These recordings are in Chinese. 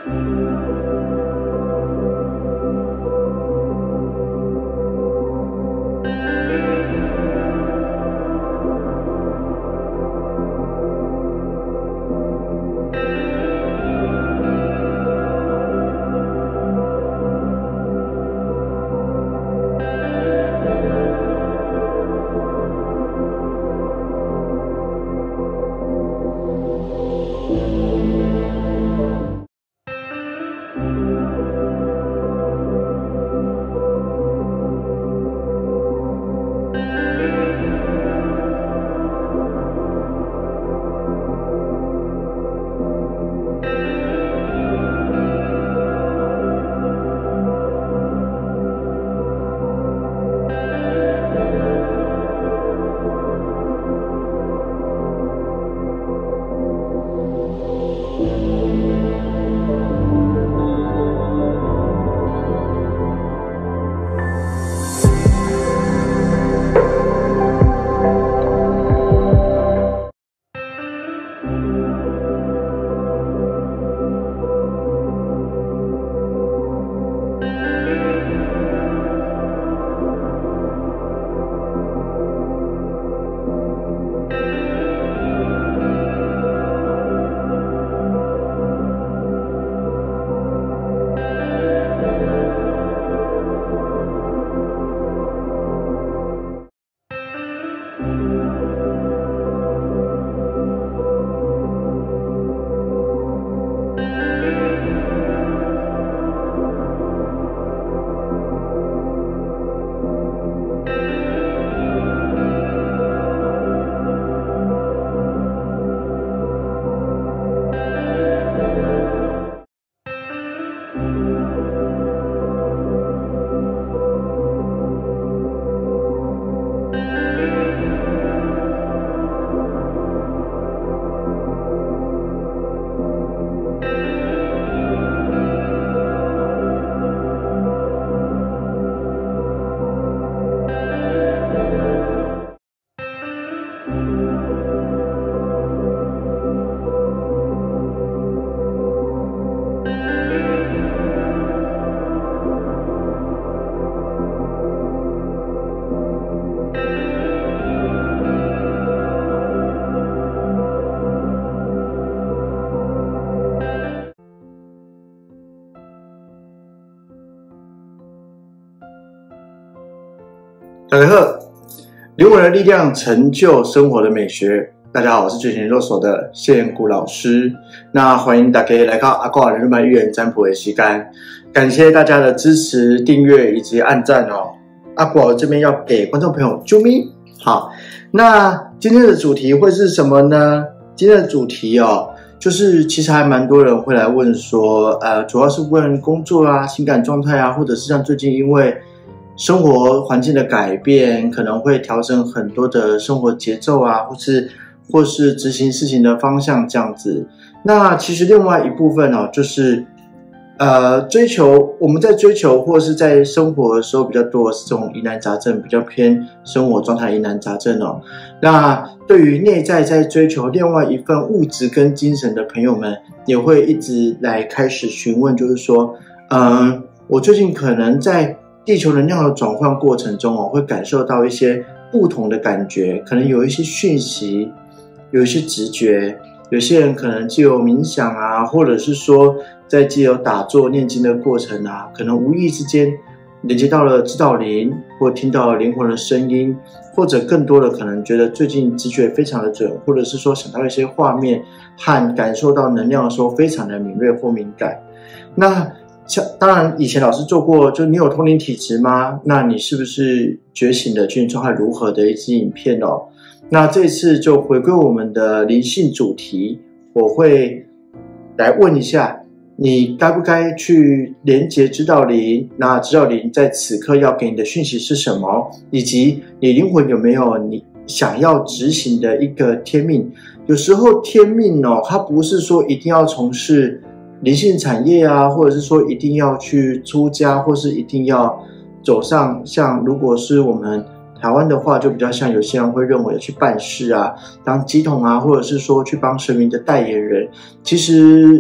大家好，灵魂的力量成就生活的美学。大家好，我是觉醒研究所的谢彦谷老师。那欢迎大家来到阿瓜的日漫预言占卜的时间，感谢大家的支持、订阅以及按赞哦。阿瓜这边要给观众朋友啾咪。好，那今天的主题会是什么呢？今天的主题哦，就是其实还蛮多人会来问说，主要是问工作啊、情感状态啊，或者是像最近因为生活环境的改变，可能会调整很多的生活节奏啊，或是执行事情的方向这样子。那其实另外一部分哦，就是我们在追求或是在生活的时候比较多的是这种疑难杂症，比较偏生活状态疑难杂症哦。那对于内在在追求另外一份物质跟精神的朋友们，也会一直来开始询问，就是说，我最近可能在地球能量的转换过程中哦，会感受到一些不同的感觉，可能有一些讯息，有一些直觉，有些人可能藉由冥想啊，或者是说在藉由打坐念经的过程啊，可能无意之间连接到了指导灵，或听到了灵魂的声音，或者更多的可能觉得最近直觉非常的准，或者是说想到一些画面和感受到能量的时候非常的敏锐或敏感。那当然以前老师做过，就你有通灵体质吗？那你是不是觉醒的觉醒状态如何的一支影片哦。那这次就回归我们的灵性主题，我会来问一下你该不该去连接指导灵，那指导灵在此刻要给你的讯息是什么，以及你灵魂有没有你想要执行的一个天命。有时候天命哦，它不是说一定要从事灵性产业啊，或者是说一定要去出家，或是一定要走上像如果是我们台湾的话，就比较像有些人会认为去办事啊，当乩童啊，或者是说去帮神明的代言人。其实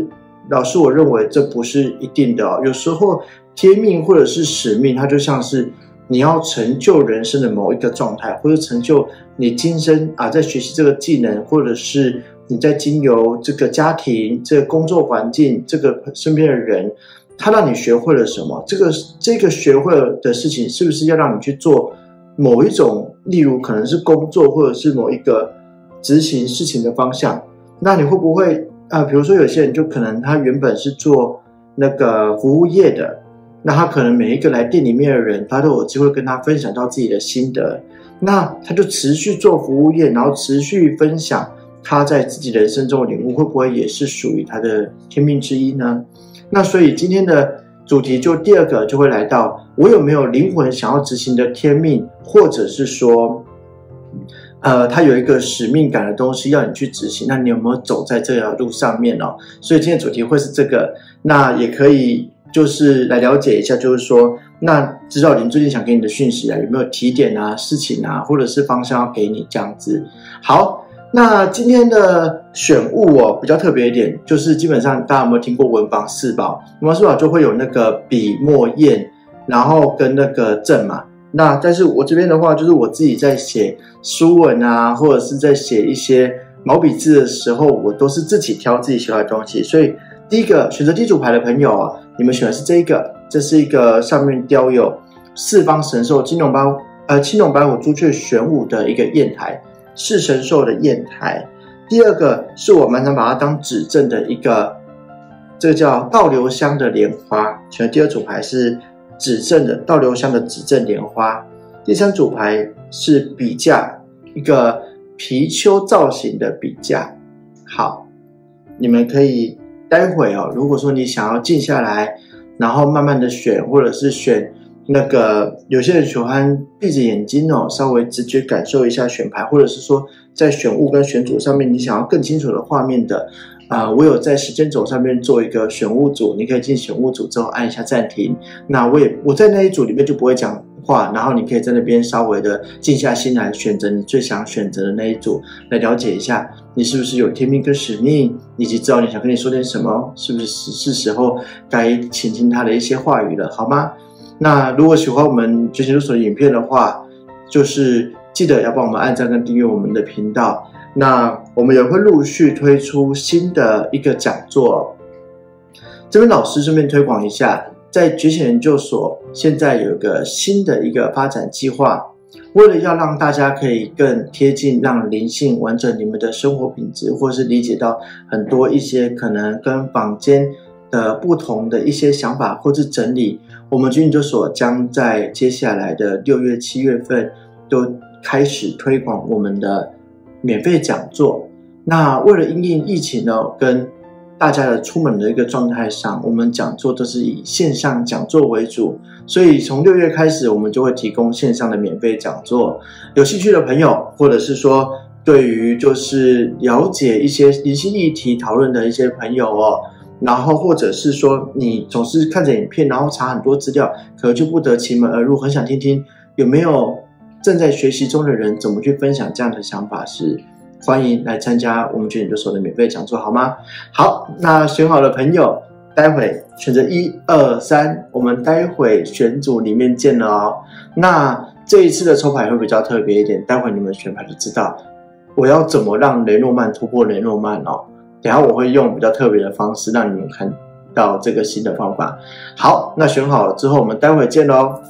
老师我认为这不是一定的哦。有时候天命或者是使命，它就像是你要成就人生的某一个状态，或者成就你今生在学习这个技能，或者是你在经由这个家庭、这个工作环境、这个身边的人，他让你学会了什么？这个学会了的事情，是不是要让你去做某一种，例如可能是工作，或者是某一个执行事情的方向？那你会不会比如说有些人就可能他原本是做那个服务业的，那他可能每一个来店里面的人，他都有机会跟他分享到自己的心得，那他就持续做服务业，然后持续分享他在自己人生中的领悟，会不会也是属于他的天命之一呢？那所以今天的主题就第二个就会来到，我有没有灵魂想要执行的天命，或者是说他有一个使命感的东西要你去执行，那你有没有走在这条路上面哦？所以今天的主题会是这个，那也可以就是来了解一下，就是说那指导灵最近想给你的讯息有没有提点事情或者是方向要给你这样子。好，那今天的选物比较特别一点，就是基本上大家有没有听过文房四宝？文房四宝就会有那个笔墨砚，然后跟那个正嘛。那但是我这边的话，就是我自己在写书文或者是在写一些毛笔字的时候，我都是自己挑自己喜欢的东西。所以第一个选择第一组牌的朋友你们选的是这个，这是一个上面雕有四方神兽青龙白虎朱雀玄武的一个砚台，是神兽的砚台。第二个是我蛮常把它当指正的一个，这个叫倒流香的莲花，选的第二组牌是指正的倒流香的指正莲花。第三组牌是笔架，一个貔貅造型的笔架。好，你们可以待会如果说你想要静下来，然后慢慢的选，或者是选那个有些人喜欢闭着眼睛稍微直觉感受一下选牌，或者是说在选物跟选组上面你想要更清楚的画面的我有在时间轴上面做一个选物组，你可以进选物组之后按一下暂停，那我在那一组里面就不会讲话，然后你可以在那边稍微的静下心来选择你最想选择的那一组，来了解一下你是不是有天命跟使命，以及知道你想跟你说点什么，是不是时候该倾听他的一些话语了，好吗？那如果喜欢我们觉醒入手的影片的话，就是记得要帮我们按赞跟订阅我们的频道。那我们也会陆续推出新的一个讲座，这边老师顺便推广一下，在觉醒研究所现在有一个新的一个发展计划，为了要让大家可以更贴近，让灵性完整你们的生活品质，或是理解到很多一些可能跟坊间的不同的一些想法或是整理，我们觉醒研究所将在接下来的6月、7月份都开始推广我们的免费讲座。那为了因应疫情跟大家的出门的一个状态上，我们讲座都是以线上讲座为主，所以从6月开始我们就会提供线上的免费讲座。有兴趣的朋友，或者是说对于就是了解一些灵性议题讨论的一些朋友然后或者是说你总是看着影片然后查很多资料，可能就不得其门而入，很想听听有没有正在学习中的人怎么去分享这样的想法，是欢迎来参加我们觉醒研究所的免费讲座，好吗？好，那选好的朋友待会选择1、2、3，我们待会选组里面见了那这一次的抽牌会比较特别一点，待会你们选牌就知道我要怎么让雷诺曼突破雷诺曼等一下我会用比较特别的方式让你们看到这个新的方法。好，那选好了之后我们待会见咯。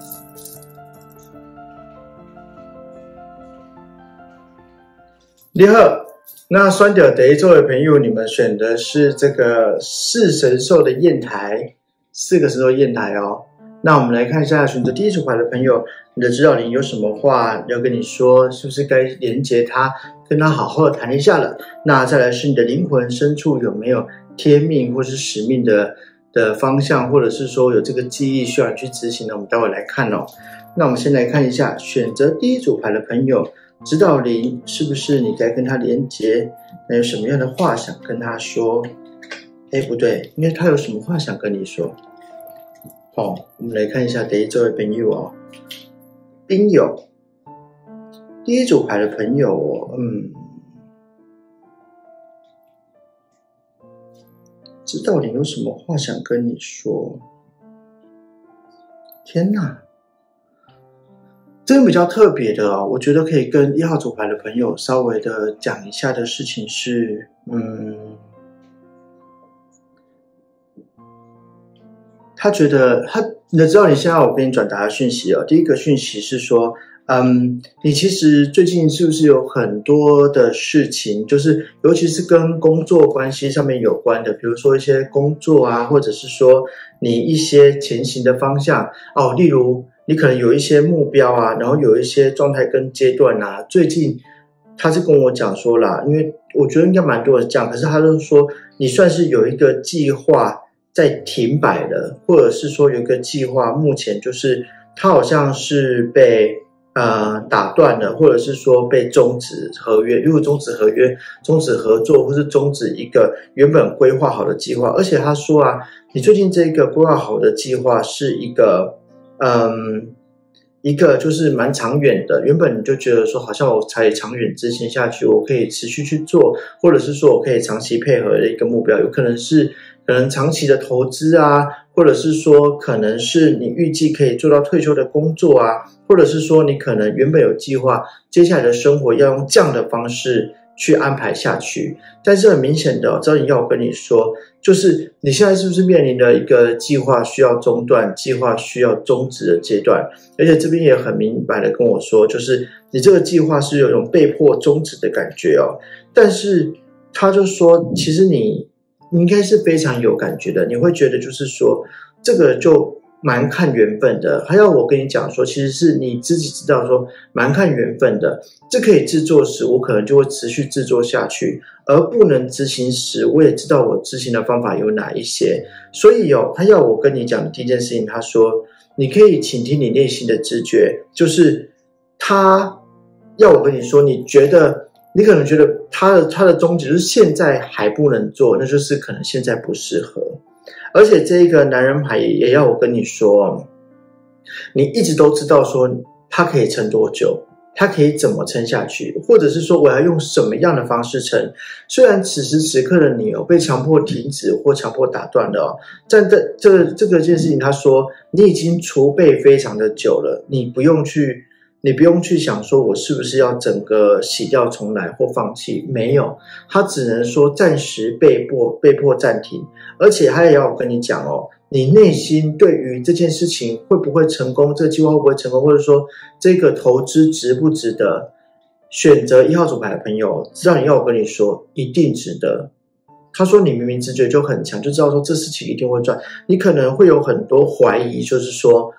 你好，那选到第一组的朋友，你们选的是这个四神兽的砚台，4个神兽砚台那我们来看一下选择第一组牌的朋友，你的指导灵有什么话要跟你说，是不是该连接他，跟他好好的谈一下了？那再来是你的灵魂深处有没有天命或是使命的方向，或者是说有这个记忆需要你去执行的，我们待会来看那我们先来看一下选择第一组牌的朋友，指导灵是不是你该跟他连结？那有什么样的话想跟他说？不对，因为他有什么话想跟你说？我们来看一下第一组的朋友兵友，第一组牌的朋友指导灵有什么话想跟你说？天哪，这个比较特别的哦，我觉得可以跟1号组牌的朋友稍微的讲一下的事情是，他觉得你知道你现在我给你转达的讯息哦，第一个讯息是说，你其实最近是不是有很多的事情，就是尤其是跟工作关系上面有关的，比如说一些工作啊，或者是说你一些前行的方向哦，例如你可能有一些目标啊，然后有一些状态跟阶段啊，最近他是跟我讲说啦，因为我觉得应该蛮多人这样，可是他就说你算是有一个计划在停摆了，或者是说有一个计划目前就是它好像是被打断了，或者是说被终止合约，如果终止合约、终止合作，或是终止一个原本规划好的计划。而且他说啊，你最近这个规划好的计划是一个就是蛮长远的，原本你就觉得说好像我才长远执行下去，我可以持续去做，或者是说我可以长期配合的一个目标，有可能是长期的投资啊，或者是说可能是你预计可以做到退休的工作啊，或者是说你可能原本有计划接下来的生活要用这样的方式去安排下去。但是很明显的知道你要我跟你说，就是你现在是不是面临了一个计划需要中断、计划需要终止的阶段，而且这边也很明白的跟我说，就是你这个计划是有一种被迫终止的感觉哦。但是他就说其实你应该是非常有感觉的，你会觉得就是说这个就蛮看缘分的。还要我跟你讲说，其实是你自己知道说蛮看缘分的，这可以制作时我可能就会持续制作下去，而不能执行时我也知道我执行的方法有哪一些。所以他要我跟你讲的第一件事情，他说你可以倾听你内心的直觉，就是他要我跟你说，你觉得你可能觉得他的终结就是现在还不能做，那就是可能现在不适合。而且这个男人牌也要我跟你说，你一直都知道说他可以撑多久，他可以怎么撑下去，或者是说我要用什么样的方式撑。虽然此时此刻的你被强迫停止或强迫打断了但这个件事情他说你已经储备非常的久了，你不用去想说我是不是要整个洗掉重来或放弃，没有，他只能说暂时被迫暂停。而且他也要我跟你讲你内心对于这件事情会不会成功，这个计划会不会成功，或者说这个投资值不值得，选择1号组牌的朋友知道你要我跟你说一定值得。他说你明明直觉就很强，就知道说这事情一定会赚，你可能会有很多怀疑，就是说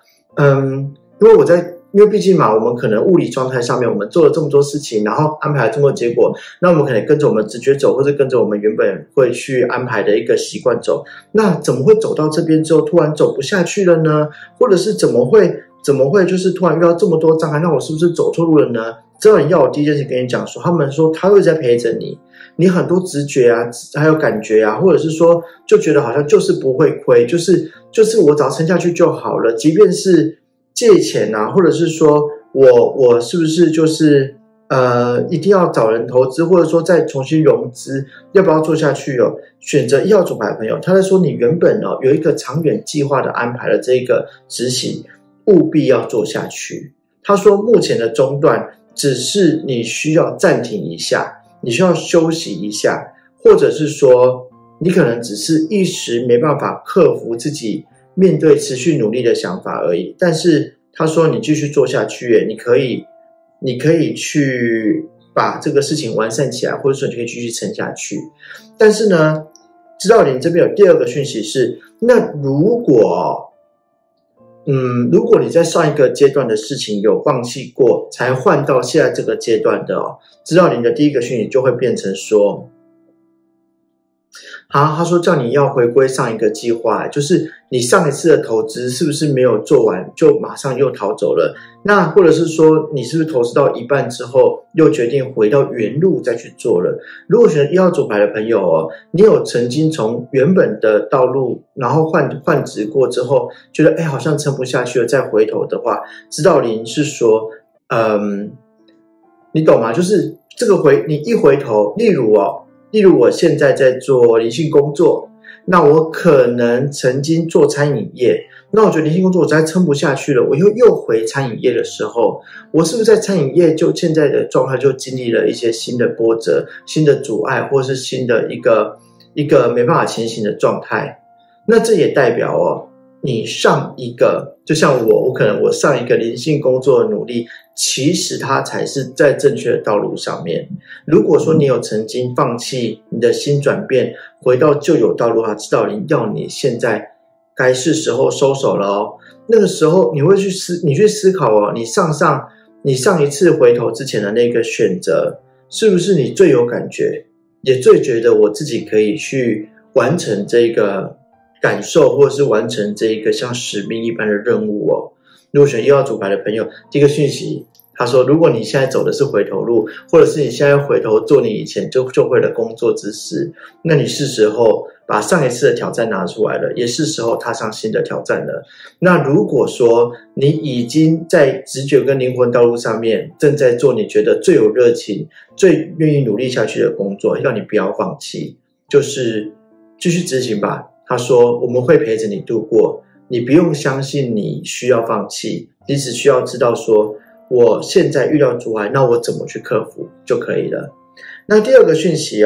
因为毕竟嘛，我们可能物理状态上面我们做了这么多事情，然后安排了这么多结果，那我们可能跟着我们直觉走，或者跟着我们原本会去安排的一个习惯走，那怎么会走到这边之后突然走不下去了呢？或者是怎么会就是突然遇到这么多障碍，那我是不是走错路了呢？知道你要我第一件事跟你讲说，他们说他会在陪着你，你很多直觉啊还有感觉啊，或者是说就觉得好像就是不会亏，就是我只要撑下去就好了，即便是借钱啊，或者是说我是不是就是一定要找人投资，或者说再重新融资，要不要做下去选择1号组牌的朋友，他在说你原本有一个长远计划的安排的这个执行，务必要做下去。他说目前的中断只是你需要暂停一下，你需要休息一下，或者是说你可能只是一时没办法克服自己面对持续努力的想法而已。但是他说你继续做下去你可以去把这个事情完善起来，或者说你可以继续撑下去。但是呢，知道你这边有第二个讯息是，那如果你在上一个阶段的事情有放弃过，才换到现在这个阶段的知道你的第一个讯息就会变成说，他说叫你要回归上一个计划，就是你上一次的投资是不是没有做完就马上又逃走了，那或者是说你是不是投资到一半之后又决定回到原路再去做了。如果选择1号组牌的朋友你有曾经从原本的道路然后换职过之后觉得好像撑不下去了再回头的话，指导灵是说你懂吗？就是这个你一回头，例如我现在在做灵性工作， 那我可能曾经做餐饮业，那我觉得灵性工作我实在撑不下去了，我又回餐饮业的时候，我是不是在餐饮业就现在的状态就经历了一些新的波折、新的阻碍，或是新的一个没办法前行的状态？那这也代表你上一个，就像我可能我上一个灵性工作的努力，其实它才是在正确的道路上面。如果说你有曾经放弃你的新转变，回到旧有道路，它知道要你现在该是时候收手了那个时候你去思考你上一次回头之前的那个选择，是不是你最有感觉，也最觉得我自己可以去完成这个感受，或者是完成这一个像使命一般的任务如果选1号组牌的朋友，第一个讯息他说，如果你现在走的是回头路，或者是你现在回头做你以前就会的工作之事，那你是时候把上一次的挑战拿出来了，也是时候踏上新的挑战了。那如果说你已经在直觉跟灵魂道路上面正在做你觉得最有热情、最愿意努力下去的工作，要你不要放弃，就是继续执行吧。他说我们会陪着你度过，你不用相信你需要放弃，你只需要知道说我现在遇到阻碍，那我怎么去克服就可以了。那第二个讯息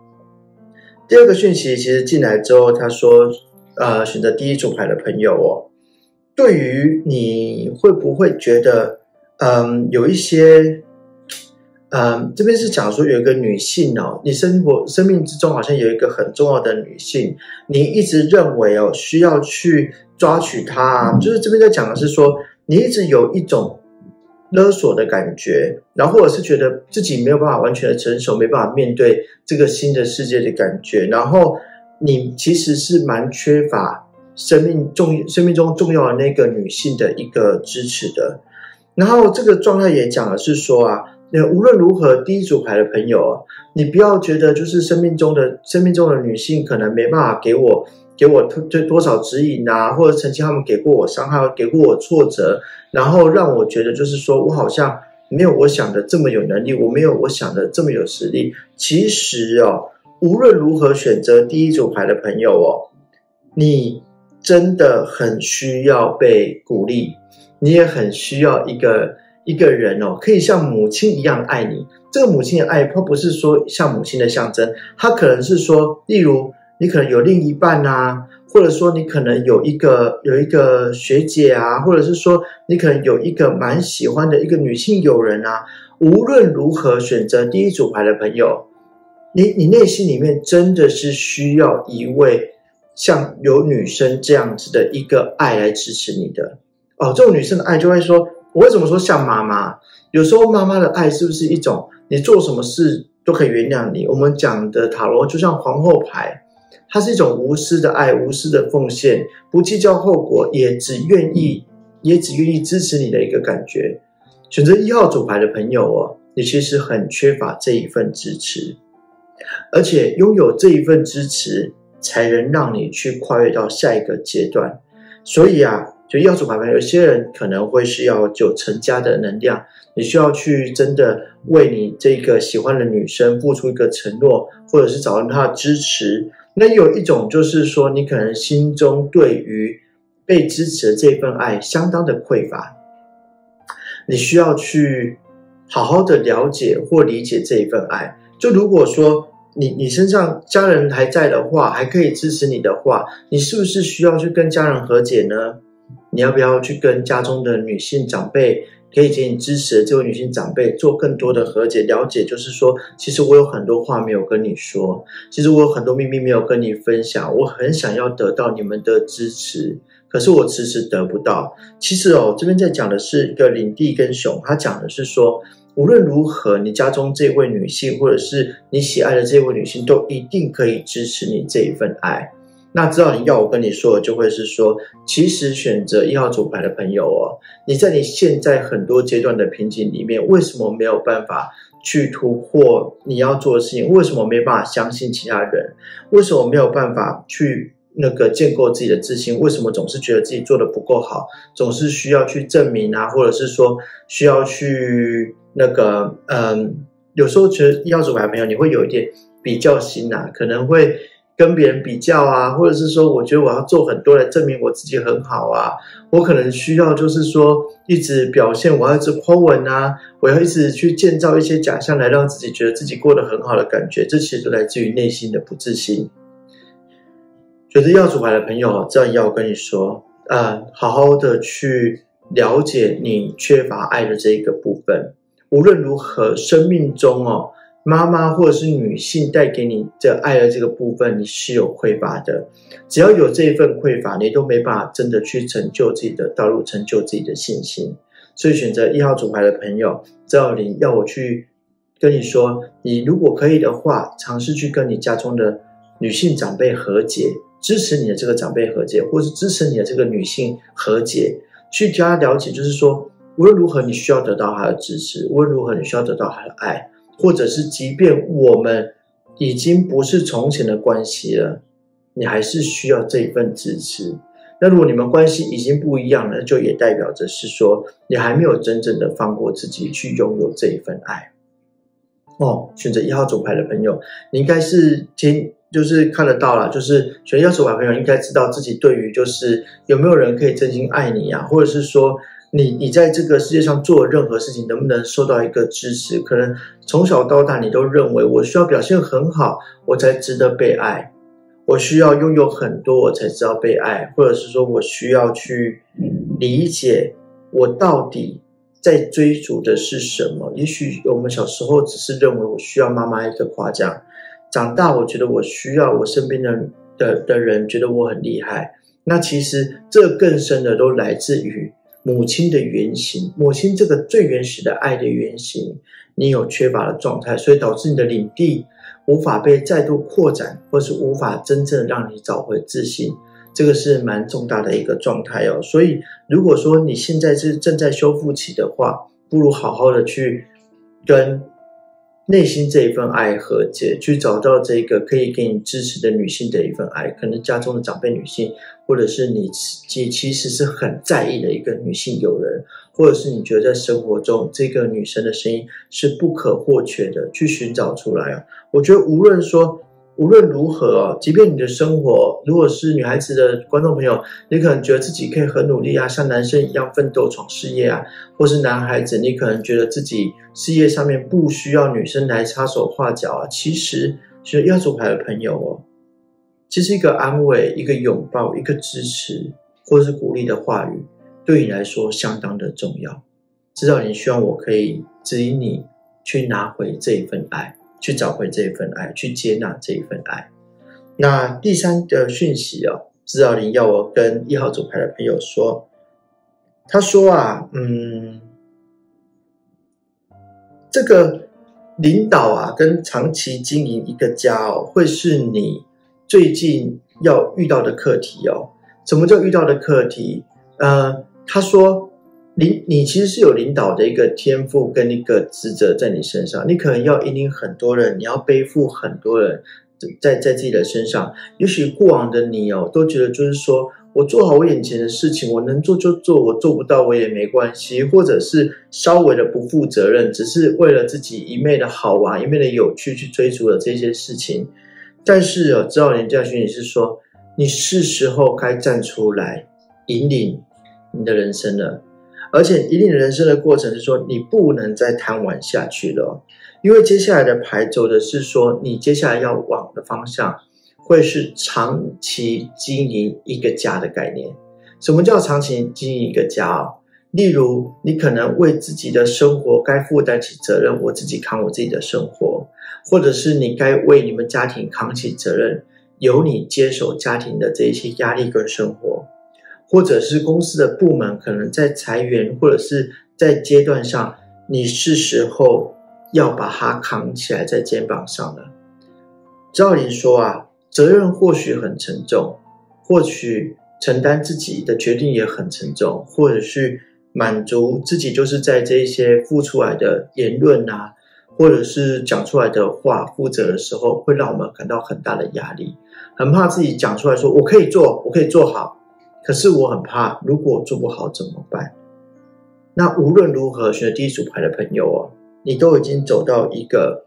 其实进来之后，他说选择第1组牌的朋友对于你会不会觉得有一些这边是讲说有一个女性你生命之中好像有一个很重要的女性，你一直认为需要去抓取她就是这边在讲的是说你一直有一种勒索的感觉，然后或者是觉得自己没有办法完全的成熟，没办法面对这个新的世界的感觉，然后你其实是蛮缺乏生命中重要的那个女性的一个支持的。然后这个状态也讲的是说无论如何第1组牌的朋友你不要觉得就是生命中的女性可能没办法给我多少指引或者曾经他们给过我伤害，给过我挫折，然后让我觉得就是说我好像没有我想的这么有能力，我没有我想的这么有实力。其实无论如何选择第1组牌的朋友你真的很需要被鼓励，你也很需要一个人可以像母亲一样爱你。这个母亲的爱它不是说像母亲的象征，它可能是说例如你可能有另一半或者说你可能有一个学姐或者是说你可能有一个蛮喜欢的一个女性友人无论如何选择第1组牌的朋友，你内心里面真的是需要一位像有女生这样子的一个爱来支持你的这种女生的爱就会说，我为什么说像妈妈？有时候妈妈的爱是不是一种你做什么事都可以原谅你？我们讲的塔罗就像皇后牌，它是一种无私的爱，无私的奉献，不计较后果，也只愿意支持你的一个感觉。选择1号组牌的朋友你其实很缺乏这一份支持，而且拥有这一份支持才能让你去跨越到下一个阶段。所以就1号组牌朋友，有些人可能会需要有成家的能量，你需要去真的为你这个喜欢的女生付出一个承诺，或者是找到她的支持。那有一种就是说你可能心中对于被支持的这份爱相当的匮乏，你需要去好好的了解或理解这一份爱。就如果说你身上家人还在的话，还可以支持你的话，你是不是需要去跟家人和解呢？你要不要去跟家中的女性长辈，可以给你支持的这位女性长辈做更多的和解了解，就是说其实我有很多话没有跟你说，其实我有很多秘密没有跟你分享，我很想要得到你们的支持，可是我迟迟得不到。其实这边在讲的是一个领地跟熊，他讲的是说无论如何你家中这位女性或者是你喜爱的这位女性都一定可以支持你这一份爱。那知道你要我跟你说的就会是说，其实选择1号组牌的朋友你在你现在很多阶段的瓶颈里面，为什么没有办法去突破你要做的事情？为什么没办法相信其他人？为什么没有办法去建构自己的自信？为什么总是觉得自己做的不够好，总是需要去证明或者是说需要去有时候觉得1号组牌的朋友你会有一点比较心可能会跟别人比较啊，或者是说我觉得我要做很多来证明我自己很好啊，我可能需要就是说一直表现，我要一直 po 文啊，我要一直去建造一些假象来让自己觉得自己过得很好的感觉，这其实都来自于内心的不自信。觉得要主牌的朋友，这样要跟你说，好好的去了解你缺乏爱的这一个部分。无论如何，生命中妈妈或者是女性带给你的爱的这个部分，你是有匮乏的。只要有这一份匮乏，你都没办法真的去成就自己的道路，成就自己的信心。所以选择1号主牌的朋友，赵林要我去跟你说，你如果可以的话，尝试去跟你家中的女性长辈和解，支持你的这个长辈和解，或是支持你的这个女性和解，去跟她了解，就是说无论如何你需要得到她的支持，无论如何你需要得到她的爱，或者是即便我们已经不是从前的关系了，你还是需要这一份支持。那如果你们关系已经不一样了，就也代表着是说你还没有真正的放过自己去拥有这一份爱。选择1号主牌的朋友，你应该是就是看得到啦，就是选1号主牌的朋友应该知道自己对于就是有没有人可以真心爱你啊，或者是说你在这个世界上做任何事情能不能受到一个支持，可能从小到大你都认为我需要表现很好我才值得被爱，我需要拥有很多我才知道被爱，或者是说我需要去理解我到底在追逐的是什么。也许我们小时候只是认为我需要妈妈一个夸奖，长大我觉得我需要我身边的人觉得我很厉害。那其实这更深的都来自于母亲的原型，母亲这个最原始的爱的原型你有缺乏的状态，所以导致你的领地无法被再度扩展，或是无法真正让你找回自信，这个是蛮重大的一个状态所以如果说你现在是正在修复期的话，不如好好的去跟内心这一份爱和解，去找到这个可以给你支持的女性的一份爱，可能家中的长辈女性，或者是你其实是很在意的一个女性友人，或者是你觉得在生活中这个女生的声音是不可或缺的，去寻找出来我觉得无论如何即便你的生活，如果是女孩子的观众朋友，你可能觉得自己可以很努力像男生一样奋斗闯事业或是男孩子你可能觉得自己事业上面不需要女生来插手画脚其实选1号主牌的朋友其实一个安慰，一个拥抱，一个支持或是鼓励的话语对你来说相当的重要。知道你希望我可以指引你去拿回这一份爱，去找回这一份爱，去接纳这一份爱。那第3个讯息指导灵要我跟1号主牌的朋友说，他说这个领导跟长期经营一个家会是你最近要遇到的课题什么叫遇到的课题？他说你其实是有领导的一个天赋跟一个职责在你身上，你可能要引领很多人，你要背负很多人在自己的身上。也许过往的你都觉得就是说我做好我眼前的事情，我能做就做，我做不到我也没关系，或者是稍微的不负责任，只是为了自己一昧的好玩，一昧的有趣去追逐了这些事情。但是指导灵这样讯息是说，你是时候该站出来引领你的人生了。而且引领人生的过程是说你不能再贪玩下去了因为接下来的牌走的是说你接下来要往的方向会是长期经营一个家的概念。什么叫长期经营一个家例如你可能为自己的生活该负担起责任，我自己扛我自己的生活，或者是你该为你们家庭扛起责任，由你接手家庭的这一些压力跟生活，或者是公司的部门可能在裁员，或者是在阶段上你是时候要把它扛起来在肩膀上了。照理说责任或许很沉重，或许承担自己的决定也很沉重，或者是满足自己就是在这一些付出来的言论或者是讲出来的话负责的时候，会让我们感到很大的压力，很怕自己讲出来说我可以做，我可以做好，可是我很怕如果做不好怎么办。那无论如何选第一组牌的朋友你都已经走到一个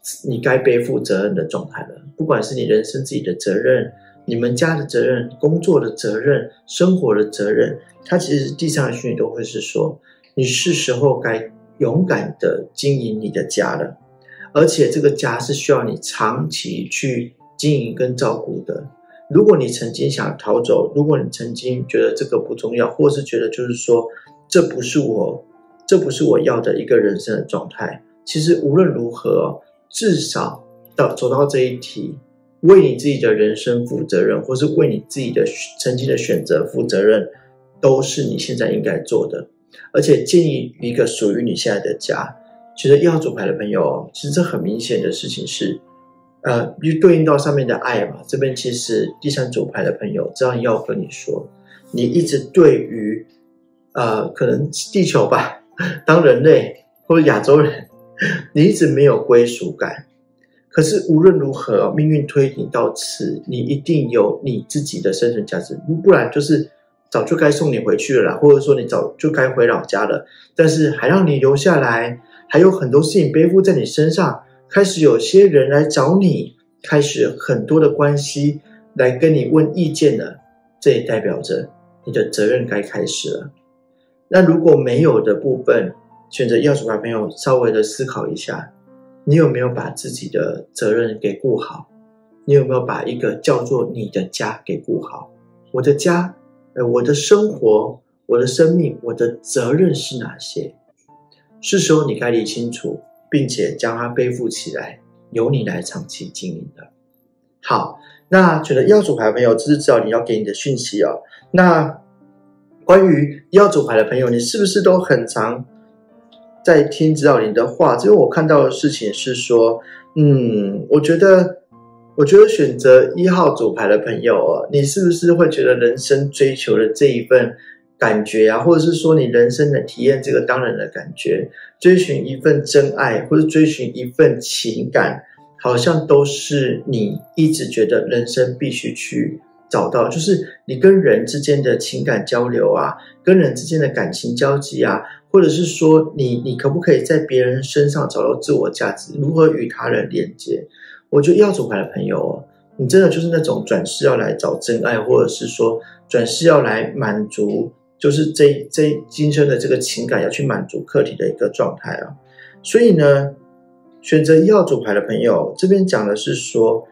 你该背负责任的状态了。不管是你人生自己的责任，你们家的责任，工作的责任，生活的责任，它其实地上的讯息都会是说，你是时候该勇敢的经营你的家了，而且这个家是需要你长期去经营跟照顾的。如果你曾经想逃走，如果你曾经觉得这个不重要，或是觉得就是说这不是我要的一个人生的状态，其实无论如何，至少走到这一题，为你自己的人生负责任，或是为你自己的曾经的选择负责任，都是你现在应该做的。而且建立一个属于你现在的家。其实1号主牌的朋友，其实这很明显的事情是就对应到上面的爱嘛，这边其实第3主牌的朋友这样要跟你说，你一直对于可能地球吧，当人类或者亚洲人，你一直没有归属感。可是无论如何，命运推你到此，你一定有你自己的生存价值，不然就是早就该送你回去了啦，或者说你早就该回老家了，但是还让你留下来，还有很多事情背负在你身上，开始有些人来找你，开始很多的关系来跟你问意见了，这也代表着你的责任该开始了。那如果没有的部分，选择1号主牌朋友稍微的思考一下，你有没有把自己的责任给顾好？你有没有把一个叫做你的家给顾好？我的家，我的生活，我的生命，我的责任是哪些？是时候你该理清楚，并且将它背负起来，由你来长期经营的。好，那选择1号主牌的朋友，这是指导你要给你的讯息哦。那关于1号主牌的朋友，你是不是都很常在听指导灵的话？这边我看到的事情是说，我觉得选择1号主牌的朋友你是不是会觉得人生追求的这一份感觉啊，或者是说你人生的体验这个当人的感觉，追寻一份真爱，或者追寻一份情感，好像都是你一直觉得人生必须去找到，就是你跟人之间的情感交流啊，跟人之间的感情交集啊，或者是说你可不可以在别人身上找到自我价值，如何与他人连接。我觉得1号主牌的朋友你真的就是那种转世要来找真爱，或者是说转世要来满足，就是这今生的这个情感要去满足课题的一个状态啊。所以呢，选择1号主牌的朋友，这边讲的是说，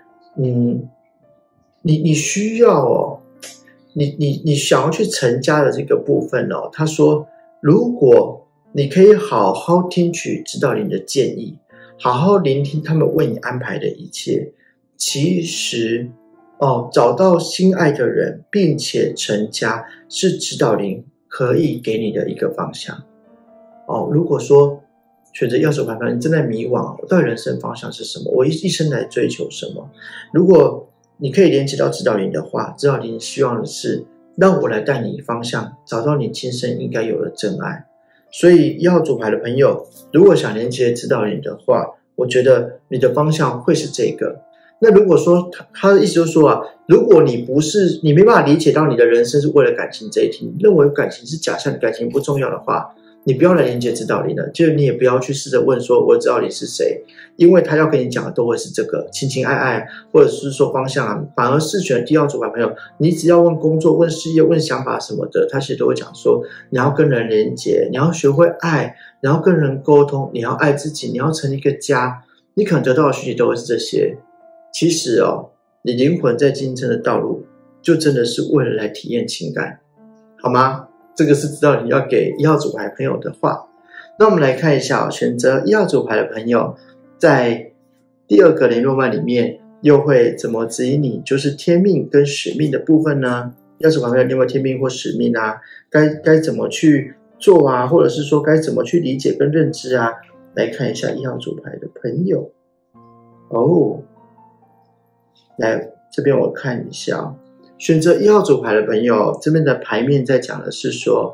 你需要你想要去成家的这个部分他说，如果你可以好好听取指导灵的建议，好好聆听他们为你安排的一切，其实找到心爱的人并且成家是指导灵可以给你的一个方向如果说选择1号主牌朋友，你正在迷惘，我到底人生方向是什么？我一生来追求什么？如果你可以连接到指导灵的话，指导灵希望的是让我来带你方向，找到你今生应该有的真爱。所以1号主牌的朋友，如果想连接指导灵的话，我觉得你的方向会是这个。那如果说他的意思就是说如果你没办法理解到你的人生是为了感情这一题，你认为感情是假象，感情不重要的话，你不要来连接指导灵了，就是你也不要去试着问说我指导灵是谁，因为他要跟你讲的都会是这个情情爱爱，或者是说方向反而是选1号主牌朋友，你只要问工作、问事业、问想法什么的，他其实都会讲说你要跟人连接，你要学会爱，你要跟人沟通，你要爱自己，你要成立一个家，你可能得到的讯息都会是这些。其实你灵魂在今生的道路就真的是为了来体验情感，好吗？这个是指导灵要给1号主牌朋友的话。那我们来看一下选择1号主牌的朋友在第2个联络曼里面又会怎么指引你，就是天命跟使命的部分呢？1号主牌朋友，你有没有天命或使命啊？该怎么去做啊？或者是说该怎么去理解跟认知啊？来看一下1号主牌的朋友来这边我看一下选择1号主牌的朋友，这边的牌面在讲的是说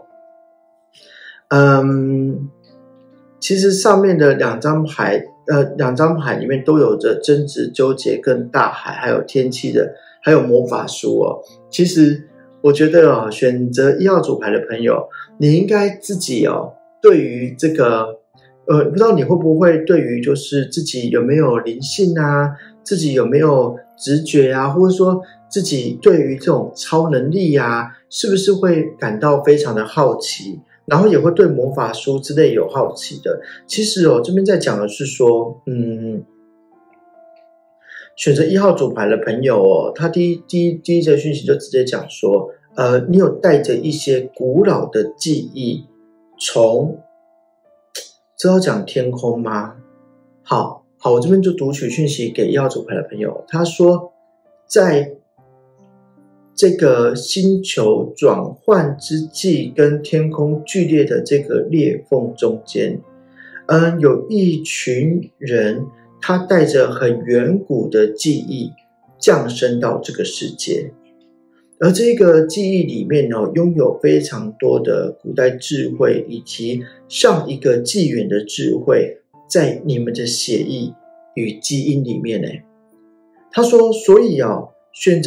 其实上面的两张牌里面都有着争执、纠结跟大海，还有天气的，还有魔法书其实我觉得选择1号主牌的朋友，你应该自己对于这个不知道你会不会对于就是自己有没有灵性啊，自己有没有直觉啊，或者说自己对于这种超能力啊，是不是会感到非常的好奇，然后也会对魔法书之类有好奇的。其实这边在讲的是说，选择1号主牌的朋友他第一则讯息就直接讲说，你有带着一些古老的记忆，这要讲天空吗？好，我这边就读取讯息给1号主牌的朋友，他说，在这个星球转换之际跟天空剧烈的这个裂缝中间，有一群人，他带着很远古的记忆降生到这个世界，而这个记忆里面拥有非常多的古代智慧，以及上一个纪元的智慧在你们的血液与基因里面呢。他说，所以选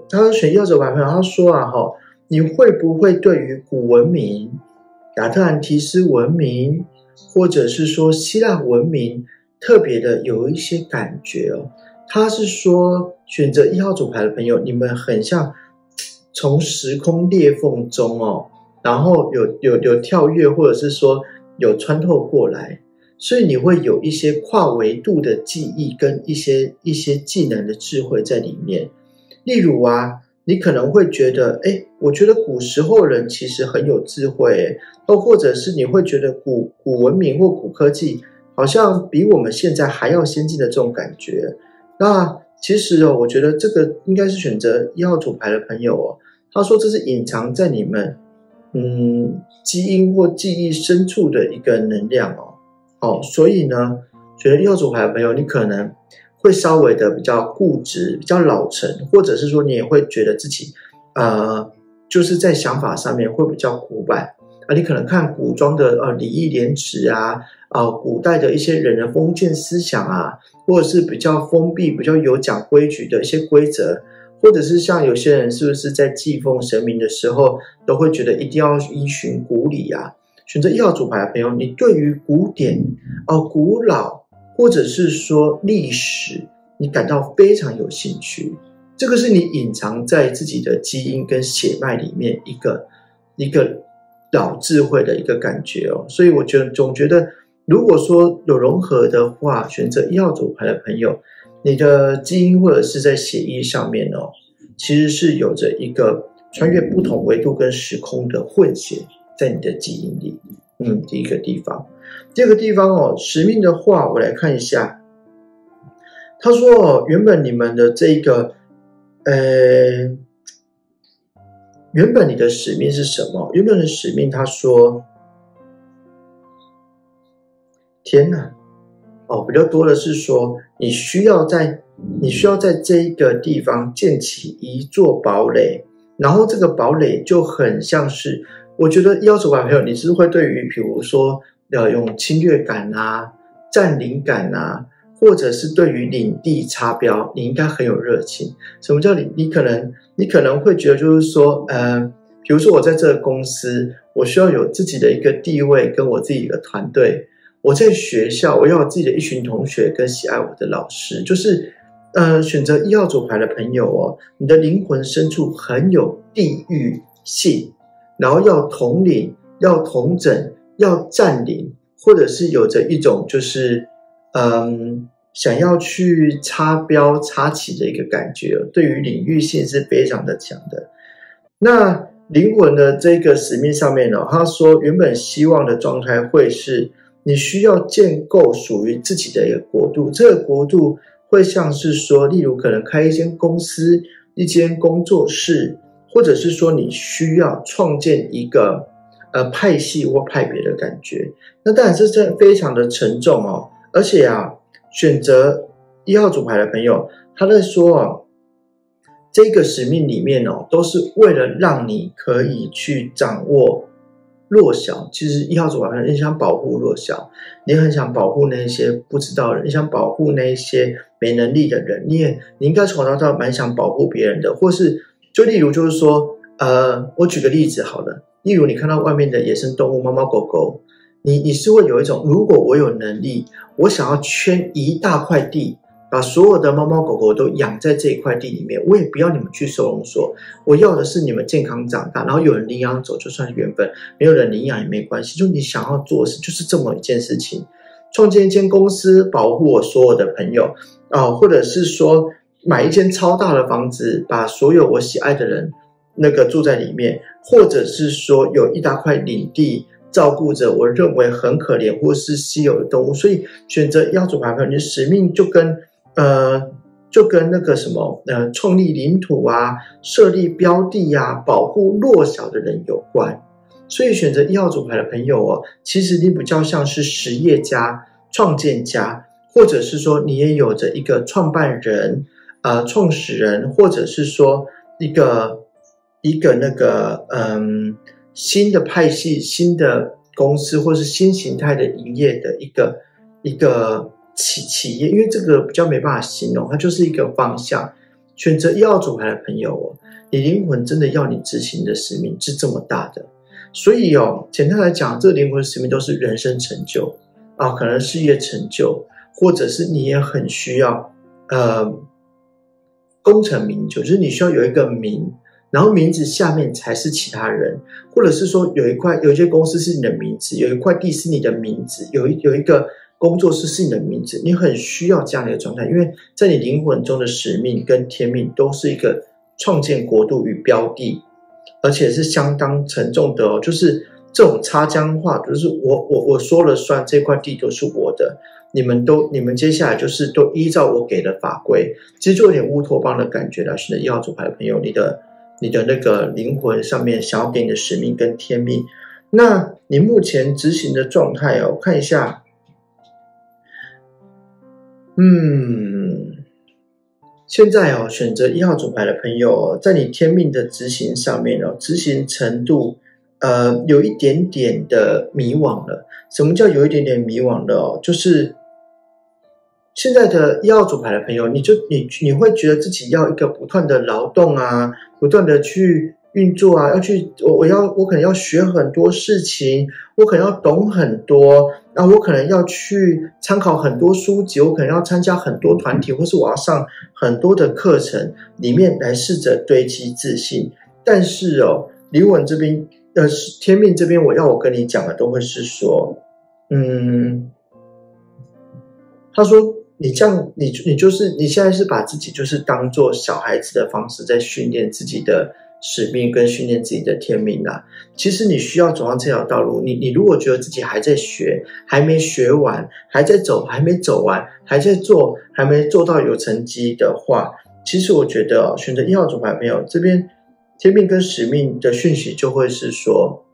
1号主牌朋友，他说你会不会对于古文明、亚特兰提斯文明，或者是说希腊文明特别的有一些感觉他是说，选择1号主牌的朋友，你们很像从时空裂缝中然后有跳跃，或者是说有穿透过来，所以你会有一些跨维度的记忆跟一些技能的智慧在里面。例如你可能会觉得我觉得古时候人其实很有智慧或者是你会觉得古文明或古科技好像比我们现在还要先进的这种感觉。那其实我觉得这个应该是选择1号主牌的朋友他说这是隐藏在你们基因或记忆深处的一个能量所以呢，选择1号主牌的朋友，你可能会稍微的比较固执，比较老成，或者是说你也会觉得自己就是在想法上面会比较古板你可能看古装的礼义廉耻古代的一些人的封建思想或者是比较封闭、比较有讲规矩的一些规则，或者是像有些人是不是在祭奉神明的时候都会觉得一定要依循古礼选择1号主牌的朋友，你对于古典古老或者是说历史你感到非常有兴趣，这个是你隐藏在自己的基因跟血脉里面一个老智慧的一个感觉所以我总觉得如果说有融合的话，选择1号主牌的朋友，你的基因或者是在血液上面其实是有着一个穿越不同维度跟时空的混血在你的基因里第一个地方。第二个地方使命的话，我来看一下，他说原本你们的这个原本你的使命是什么？原本的使命他说天哪比较多的是说你需要在这一个地方建起一座堡垒，然后这个堡垒就很像是，我觉得1号主牌朋友你是会对于比如说用侵略感占领感或者是对于领地插标你应该很有热情。什么叫你可能会觉得就是说比如说我在这个公司，我需要有自己的一个地位跟我自己的团队，我在学校我要有自己的一群同学跟喜爱我的老师，就是选择1号主牌的朋友你的灵魂深处很有地域性，然后要统领，要统整，要占领，或者是有着一种就是想要去插标插旗的一个感觉对于领域性是非常的强的。那灵魂的这个使命上面他说原本希望的状态会是你需要建构属于自己的一个国度，这个国度会像是说例如可能开一间公司，一间工作室，或者是说你需要创建一个派系或派别的感觉。那当然这非常的沉重而且选择1号主牌的朋友他在说这个使命里面都是为了让你可以去掌握弱小。其实1号主牌你想保护弱小，你很想保护那些不知道的人，你想保护那些没能力的人，你应该从头到蛮想保护别人的。或是就例如就是说我举个例子好了，例如你看到外面的野生动物猫猫狗狗， 你是会有一种，如果我有能力，我想要圈一大块地，把所有的猫猫狗狗都养在这一块地里面，我也不要你们去收容所，我要的是你们健康长大，然后有人领养走就算是缘分，没有人领养也没关系，就你想要做的事就是这么一件事情。创建一间公司保护我所有的朋友或者是说买一间超大的房子，把所有我喜爱的人那个住在里面，或者是说有一大块领地照顾着我认为很可怜或是稀有的动物。所以选择1号组牌朋友，你的使命就跟那个什么创立领土啊，设立标的啊，保护弱小的人有关。所以选择1号组牌的朋友其实你比较像是实业家、创建家，或者是说你也有着一个创办人、创始人，或者是说一个那个新的派系、新的公司，或是新形态的营业的一个企业，因为这个比较没办法形容，它就是一个方向。选择1号组牌的朋友你灵魂真的要你执行的使命是这么大的。所以简单来讲，这个灵魂使命都是人生成就可能事业成就，或者是你也很需要功成名就，就是你需要有一个名，然后名字下面才是其他人，或者是说有一些公司是你的名字，有一块地是你的名字，有一个工作室是你的名字，你很需要这样的一个状态，因为在你灵魂中的使命跟天命都是一个创建国度与标的，而且是相当沉重的就是这种插僵话，就是我说了算，这块地都是我的，你们接下来就是都依照我给的法规，其实就有点乌托邦的感觉了。选择1号组牌的朋友，你的那个灵魂上面想要给你的使命跟天命，那你目前执行的状态我看一下，现在选择1号组牌的朋友在你天命的执行上面执行程度有一点点的迷惘了。什么叫有一点点迷惘了就是现在的1号组牌的朋友，你会觉得自己要一个不断的劳动不断的去运作我可能要学很多事情，我可能要懂很多，我可能要去参考很多书籍，我可能要参加很多团体，或是我要上很多的课程里面来试着堆积自信。但是灵魂这边天命这边我跟你讲的都会是说他说你这样你现在是把自己就是当做小孩子的方式在训练自己的使命跟训练自己的天命其实你需要走上这条道路，你如果觉得自己还在学，还没学完，还在走，还没走完，还在做，还没做到有成绩的话，其实我觉得选择1号组牌朋友这边天命跟使命的讯息就会是说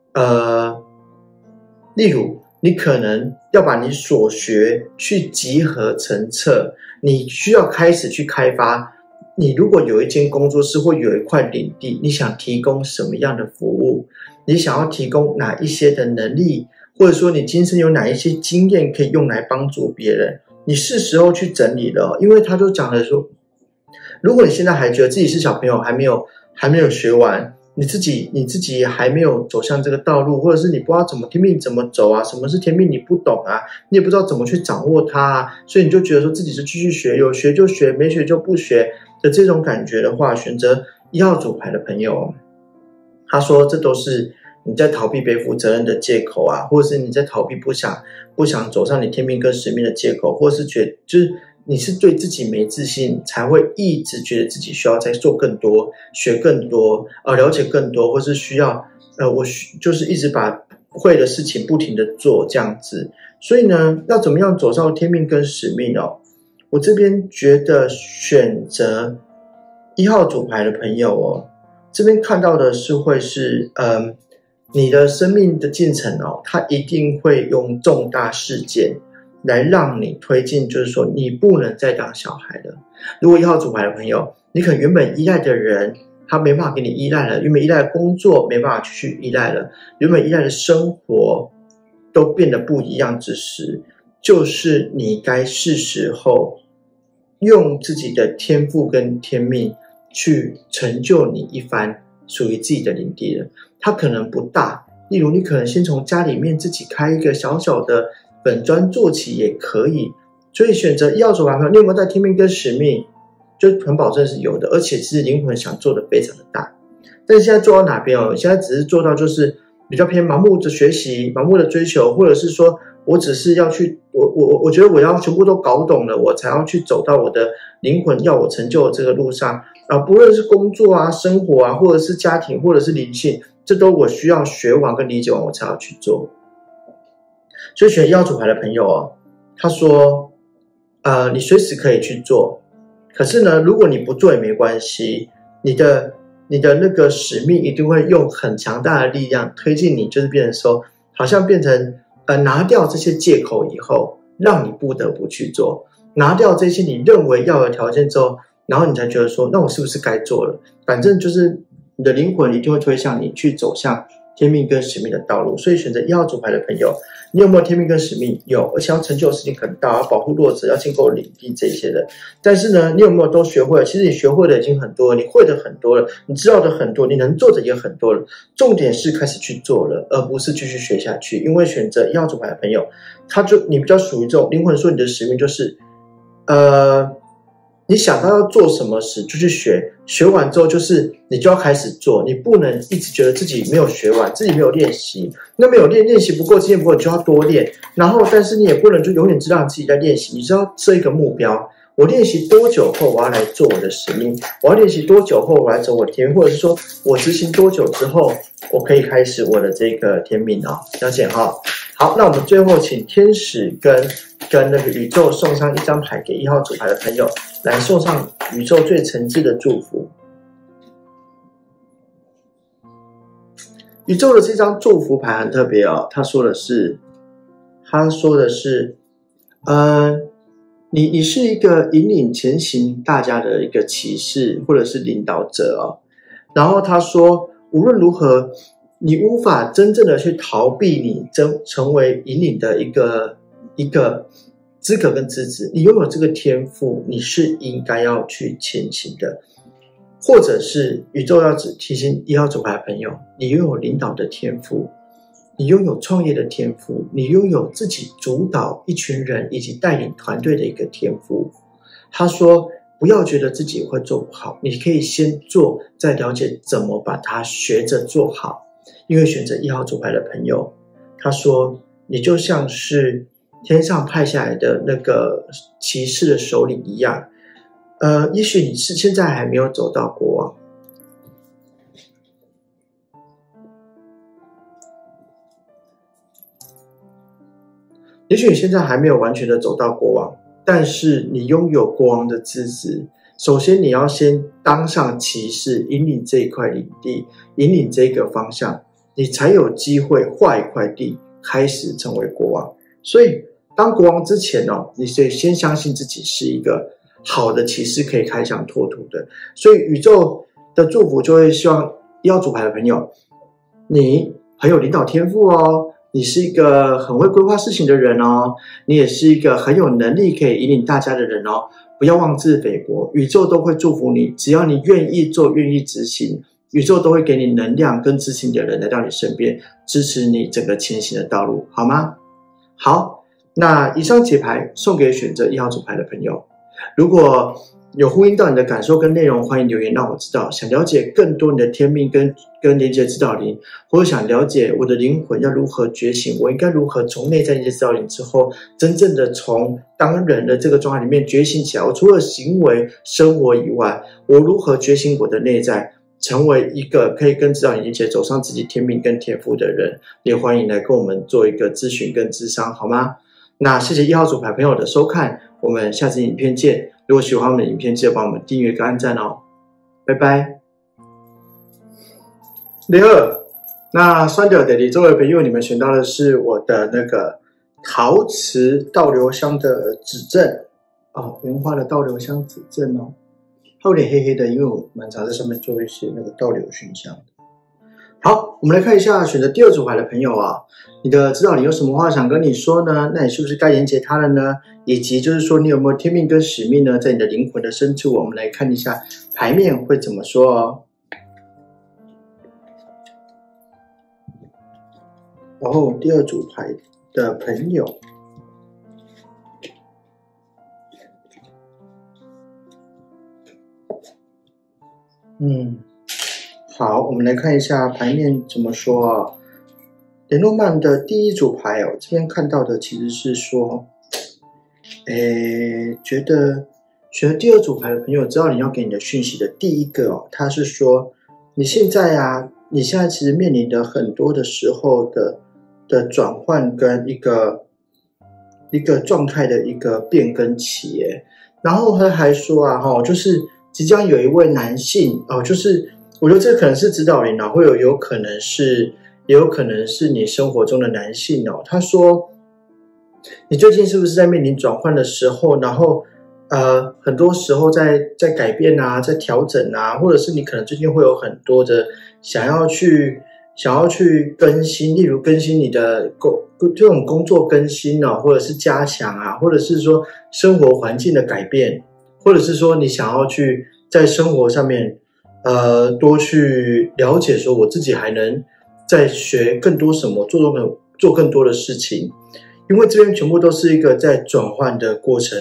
例如你可能要把你所学去集合成册，你需要开始去开发，你如果有一间工作室或有一块领地，你想提供什么样的服务，你想要提供哪一些的能力，或者说你今生有哪一些经验可以用来帮助别人，你是时候去整理了。因为他就讲了说，如果你现在还觉得自己是小朋友，还没有学完，你自己还没有走向这个道路，或者是你不知道怎么天命怎么走什么是天命你不懂你也不知道怎么去掌握它所以你就觉得说自己是继续学，有学就学，没学就不学的这种感觉的话，选择1号组牌的朋友，他说这都是你在逃避背负责任的借口或者是你在逃避不想走上你天命跟使命的借口，或者是就是你是对自己没自信，才会一直觉得自己需要再做更多，学更多，了解更多，或是需要就是一直把会的事情不停的做这样子。所以呢，要怎么样走上天命跟使命我这边觉得选择1号组牌的朋友这边看到的是会是你的生命的进程它一定会用重大事件来让你推进，就是说你不能再当小孩了。如果1号组牌的朋友，你可能原本依赖的人他没办法给你依赖了，原本依赖的工作没办法继续依赖了，原本依赖的生活都变得不一样之时，就是你该是时候用自己的天赋跟天命去成就你一番属于自己的领地了。它可能不大， 例如你可能先从家里面自己开一个小小的粉专做起也可以。所以选择1号组牌朋友，你有没有在天命跟使命？就很保证是有的，而且其实灵魂想做的非常的大。但是现在做到哪边哦？现在只是做到就是比较偏盲目的学习、盲目的追求，或者是说我只是要去我觉得我要全部都搞懂了，我才要去走到我的灵魂要我成就的这个路上啊，不论是工作啊、生活啊，或者是家庭，或者是灵性，这都我需要学完跟理解完我才要去做。所以选1号组牌的朋友哦，他说你随时可以去做，可是呢，如果你不做也没关系，你的那个使命一定会用很强大的力量推进你，就是变成说，好像变成拿掉这些借口以后，让你不得不去做，拿掉这些你认为要的条件之后，然后你才觉得说，那我是不是该做了？反正就是你的灵魂一定会推向你去走向天命跟使命的道路。所以选择1号组牌的朋友，你有没有天命跟使命？有，而且要成就的事情很大，要保护弱者，要建构领地这些的。但是呢，你有没有都学会了？其实你学会的已经很多了，你会的很多了，你知道的很多，你能做的也很多了。重点是开始去做了，而不是继续学下去。因为选择1号组牌的朋友，你比较属于这种灵魂说你的使命就是你想到要做什么时就去学，学完之后就是你就要开始做，你不能一直觉得自己没有学完，自己没有练习，那没有练习不够，经验不够，你就要多练。然后，但是你也不能就永远知道你自己在练习，你只要设一个目标，我练习多久后我要来做我的使命，我要练习多久后我来走我的天命，或者是说我执行多久之后，我可以开始我的这个天命啊，了解哈。好，那我们最后请天使跟那个宇宙送上一张牌给1号组牌的朋友，来送上宇宙最诚挚的祝福。宇宙的这张祝福牌很特别哦，他说的是你是一个引领前行大家的一个骑士或者是领导者哦。然后他说无论如何你无法真正的去逃避你成为引领的一个资格跟资质，你拥有这个天赋，你是应该要去前行的。或者是宇宙要提醒1号组牌的朋友，你拥有领导的天赋，你拥有创业的天赋，你拥有自己主导一群人以及带领团队的一个天赋。他说不要觉得自己会做不好，你可以先做，再了解怎么把它学着做好。因为选择1号组牌的朋友，他说你就像是天上派下来的那个骑士的首领一样，也许你是现在还没有走到国王，也许你现在还没有完全的走到国王，但是你拥有国王的资质。首先你要先当上骑士，引领这一块领地，引领这个方向，你才有机会划一块地开始成为国王。所以当国王之前你得先相信自己是一个好的骑士，可以开疆拓土的。所以宇宙的祝福就会希望1号组牌的朋友，你很有领导天赋哦，你是一个很会规划事情的人哦，你也是一个很有能力可以引领大家的人哦。不要妄自菲薄，宇宙都会祝福你，只要你愿意做，愿意执行，宇宙都会给你能量跟支持你的人来到你身边，支持你整个前行的道路，好吗？好，那以上解牌送给选择1号组牌的朋友，如果有呼应到你的感受跟内容，欢迎留言让我知道。想了解更多你的天命跟连接指导灵，或者想了解我的灵魂要如何觉醒，我应该如何从内在连接指导灵之后，真正的从当人的这个状态里面觉醒起来。我除了行为生活以外，我如何觉醒我的内在，成为一个可以跟指导灵连接走上自己天命跟天赋的人，也欢迎来跟我们做一个咨询跟咨商，好吗？那谢谢1号组牌朋友的收看，我们下次影片见。如果喜欢我们的影片，记得帮我们订阅跟按赞哦，拜拜。02，那酸掉的周围朋友，你们选到的是我的那个陶瓷倒流香的指针原花的倒流香指针哦，它有点黑黑的，因为我蛮常在上面做一些那个倒流熏香的。好，我们来看一下选择第2组牌的朋友啊，你的指导灵有什么话想跟你说呢？那你是不是该连接他了呢？以及就是说你有没有天命跟使命呢？在你的灵魂的深处，我们来看一下牌面会怎么说哦。 然后第二组牌的朋友，好，我们来看一下牌面怎么说啊。联络曼的第一组牌哦，这边看到的其实是说，觉得选了第二组牌的朋友，知道你要给你的讯息的第一个哦，他是说你现在其实面临的很多的时候的转换跟一个状态的一个变更期耶。然后他还说就是即将有一位男性就是我觉得这可能是指导灵会也有可能是你生活中的男性他说你最近是不是在面临转换的时候，然后很多时候在改变在调整或者是你可能最近会有很多的想要去更新，例如更新你的这种工作更新或者是加强或者是说生活环境的改变，或者是说你想要去在生活上面多去了解说我自己还能再学更多什么，做更多的事情，因为这边全部都是一个在转换的过程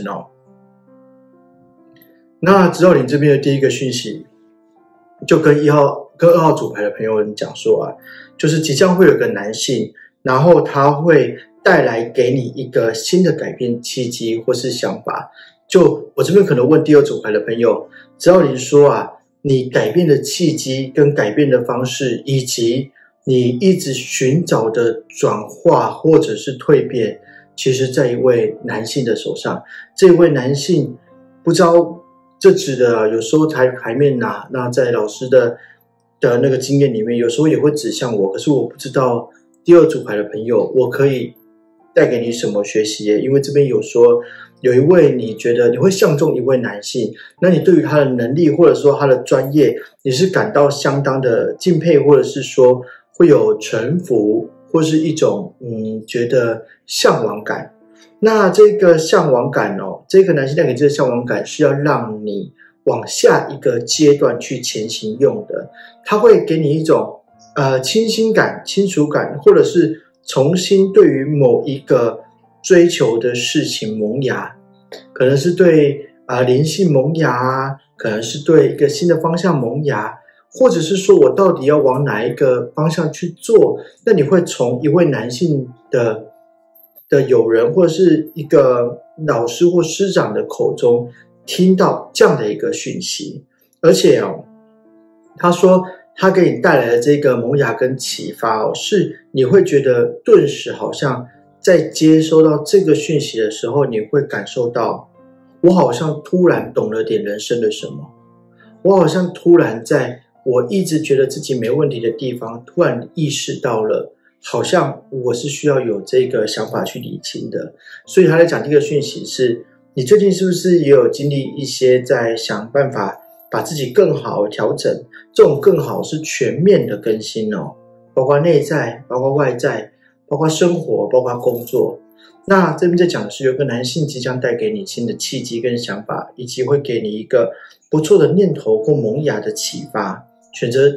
那指导灵这边的第一个讯息就跟2号组牌的朋友们讲说就是即将会有个男性，然后他会带来给你一个新的改变契机或是想法。就我这边可能问第二组牌的朋友，指导灵说你改变的契机跟改变的方式，以及你一直寻找的转化或者是蜕变，其实在一位男性的手上。这位男性不知道这指的有时候台面那在老师的那个经验里面，有时候也会指向我，可是我不知道第二组牌的朋友我可以带给你什么学习耶。因为这边有说有一位你觉得你会相中一位男性，那你对于他的能力或者说他的专业，你是感到相当的敬佩，或者是说会有臣服，或是一种觉得向往感。那这个向往感这个男性带给这个向往感是要让你往下一个阶段去前行用的，他会给你一种清新感、清楚感，或者是重新对于某一个追求的事情萌芽，可能是对灵性萌芽可能是对一个新的方向萌芽，或者是说我到底要往哪一个方向去做。那你会从一位男性的友人或者是一个老师或师长的口中听到这样的一个讯息，而且他说他给你带来的这个萌芽跟启发是你会觉得顿时好像在接收到这个讯息的时候，你会感受到我好像突然懂了点人生的什么，我好像突然在我一直觉得自己没问题的地方突然意识到了，好像我是需要有这个想法去理清的。所以他在讲第一个讯息是你最近是不是也有经历一些在想办法把自己更好调整，这种更好是全面的更新包括内在，包括外在，包括生活，包括工作。那这边在讲的是有个男性即将带给你新的契机跟想法，以及会给你一个不错的念头或萌芽的启发。选择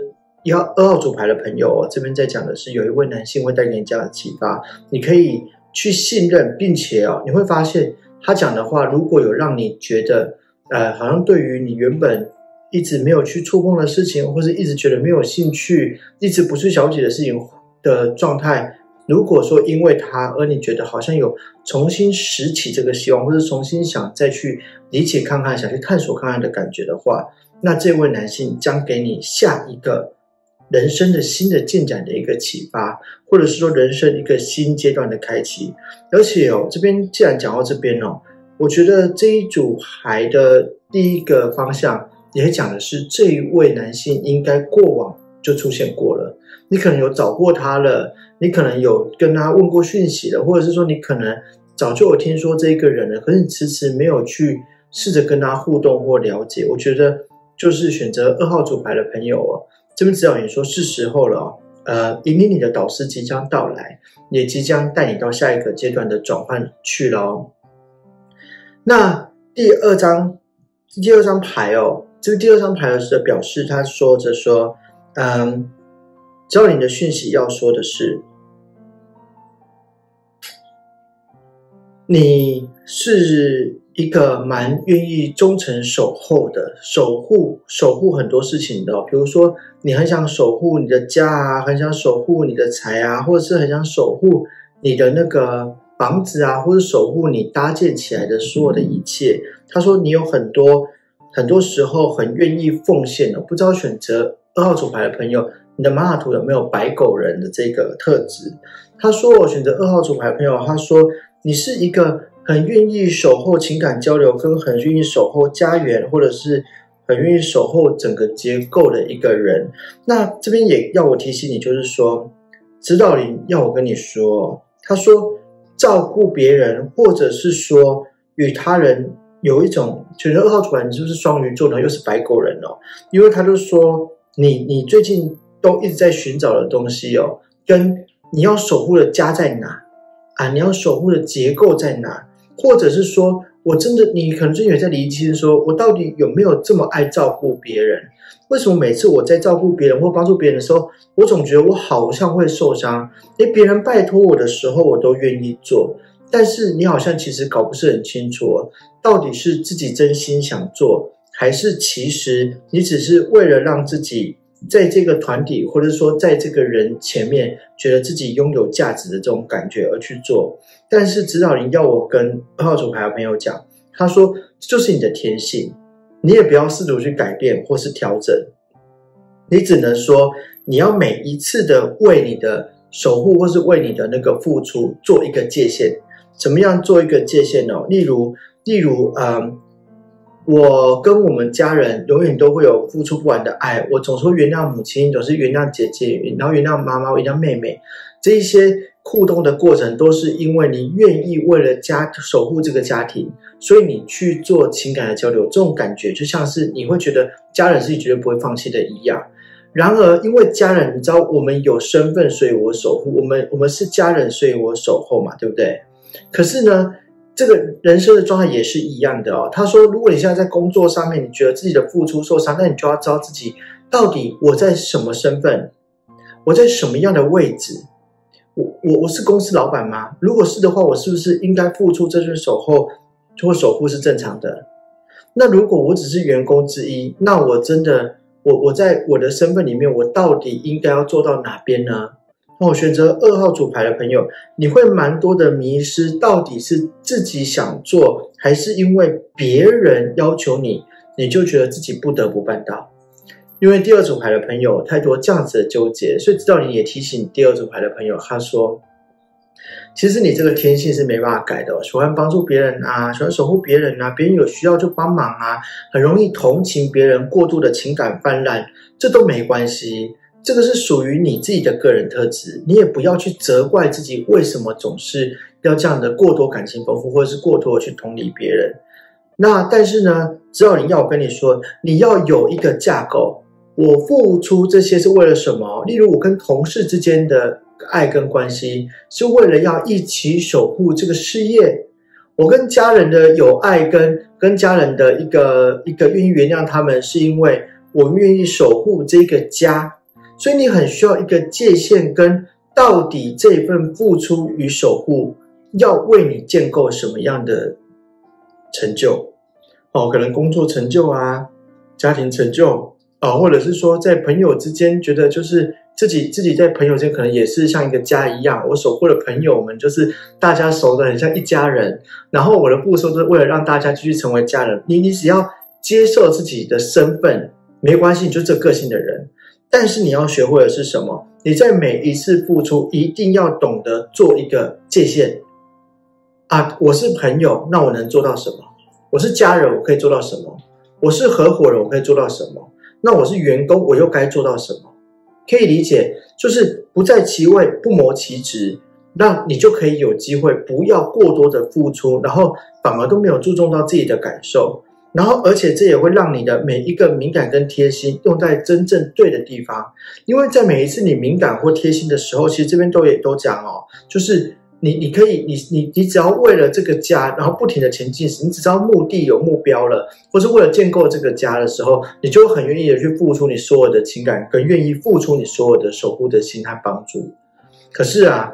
2号组牌的朋友这边在讲的是有一位男性会带给你这样的启发，你可以去信任，并且你会发现他讲的话如果有让你觉得好像对于你原本一直没有去触碰的事情，或是一直觉得没有兴趣，一直不去了解的事情的状态，如果说因为他而你觉得好像有重新拾起这个希望，或者重新想再去理解看看，想去探索看看的感觉的话，那这位男性将给你下一个人生的新的进展的一个启发，或者是说人生一个新阶段的开启。而且这边既然讲到这边我觉得这一组牌的第一个方向也讲的是这一位男性应该过往就出现过了，你可能有找过他了，你可能有跟他问过讯息了，或者是说你可能早就有听说这个人了，可是你迟迟没有去试着跟他互动或了解。我觉得就是选择2号组牌的朋友这边指导你说是时候了引领你的导师即将到来，也即将带你到下一个阶段的转换去了那第二张牌这个第二张牌的表示他说着说指导你的讯息要说的是你是一个蛮愿意忠诚守候的，守护很多事情的比如说你很想守护你的家啊，很想守护你的财啊，或者是很想守护你的那个房子啊，或者守护你搭建起来的所有的一切。他说你有很多时候很愿意奉献的。不知道选择2号主牌的朋友，你的玛雅图有没有白狗人的这个特质？他说我选择2号主牌的朋友，他说你是一个很愿意守候情感交流，跟很愿意守候家园，或者是很愿意守候整个结构的一个人。那这边也要我提醒你，就是说指导灵要我跟你说，他说照顾别人，或者是说与他人有一种，选择2号主牌你是不是双鱼座呢？又是白狗人因为他就说你最近都一直在寻找的东西跟你要守护的家在哪啊？你要守护的结构在哪？或者是说我真的，你可能最近也在厘清说，我到底有没有这么爱照顾别人？为什么每次我在照顾别人或帮助别人的时候，我总觉得我好像会受伤？别人拜托我的时候我都愿意做，但是你好像其实搞不是很清楚到底是自己真心想做，还是其实你只是为了让自己在这个团体，或者说在这个人前面觉得自己拥有价值的这种感觉而去做。但是指导灵要我跟2号主牌的朋友讲，他说这就是你的天性，你也不要试图去改变或是调整，你只能说你要每一次的为你的守护或是为你的那个付出做一个界限。怎么样做一个界限呢？例如我跟我们家人永远都会有付出不完的爱，我总是会原谅母亲，总是原谅姐姐，然后原谅妈妈，原谅妹妹。这一些互动的过程都是因为你愿意为了守护这个家庭，所以你去做情感的交流。这种感觉就像是你会觉得家人是你绝对不会放弃的一样。然而因为家人，你知道我们有身份，所以我守护，我们是家人，所以我守候嘛，对不对？可是呢，这个人生的状态也是一样的他说如果你现在在工作上面你觉得自己的付出受伤，那你就要知道自己到底我在什么身份，我在什么样的位置。我是公司老板吗？如果是的话，我是不是应该付出这份守候或守护是正常的？那如果我只是员工之一，那我真的我在我的身份里面，我到底应该要做到哪边呢？那我选择2号主牌的朋友，你会蛮多的迷失，到底是自己想做，还是因为别人要求你就觉得自己不得不办到？因为第2组牌的朋友太多这样子的纠结，所以指导灵也提醒第2组牌的朋友，他说其实你这个天性是没办法改的喜欢帮助别人啊，喜欢守护别人啊，别人有需要就帮忙啊，很容易同情别人，过度的情感泛滥，这都没关系，这个是属于你自己的个人特质，你也不要去责怪自己为什么总是要这样的过多感情丰富，或者是过多的去同理别人。那但是呢，指导灵要我跟你说，你要有一个架构，我付出这些是为了什么？例如我跟同事之间的爱跟关系是为了要一起守护这个事业，我跟家人的有爱跟家人的一个愿意原谅他们，是因为我们愿意守护这个家。所以你很需要一个界限，跟到底这份付出与守护要为你建构什么样的成就可能工作成就啊，家庭成就或者是说在朋友之间觉得就是自己在朋友间可能也是像一个家一样，我守护的朋友们就是大家熟的很像一家人，然后我的付出就是为了让大家继续成为家人。你只要接受自己的身份没关系，你就这个性的人，但是你要学会的是什么？你在每一次付出一定要懂得做一个界限我是朋友，那我能做到什么？我是家人，我可以做到什么？我是合伙人，我可以做到什么？那我是员工，我又该做到什么？可以理解，就是不在其位不谋其职，那你就可以有机会不要过多的付出，然后反而都没有注重到自己的感受，然后而且这也会让你的每一个敏感跟贴心用在真正对的地方。因为在每一次你敏感或贴心的时候，其实这边都讲就是你可以你只要为了这个家然后不停的前进时，你只知道目的有目标了，或是为了建构这个家的时候，你就很愿意的去付出你所有的情感，跟愿意付出你所有的守护的心和帮助。可是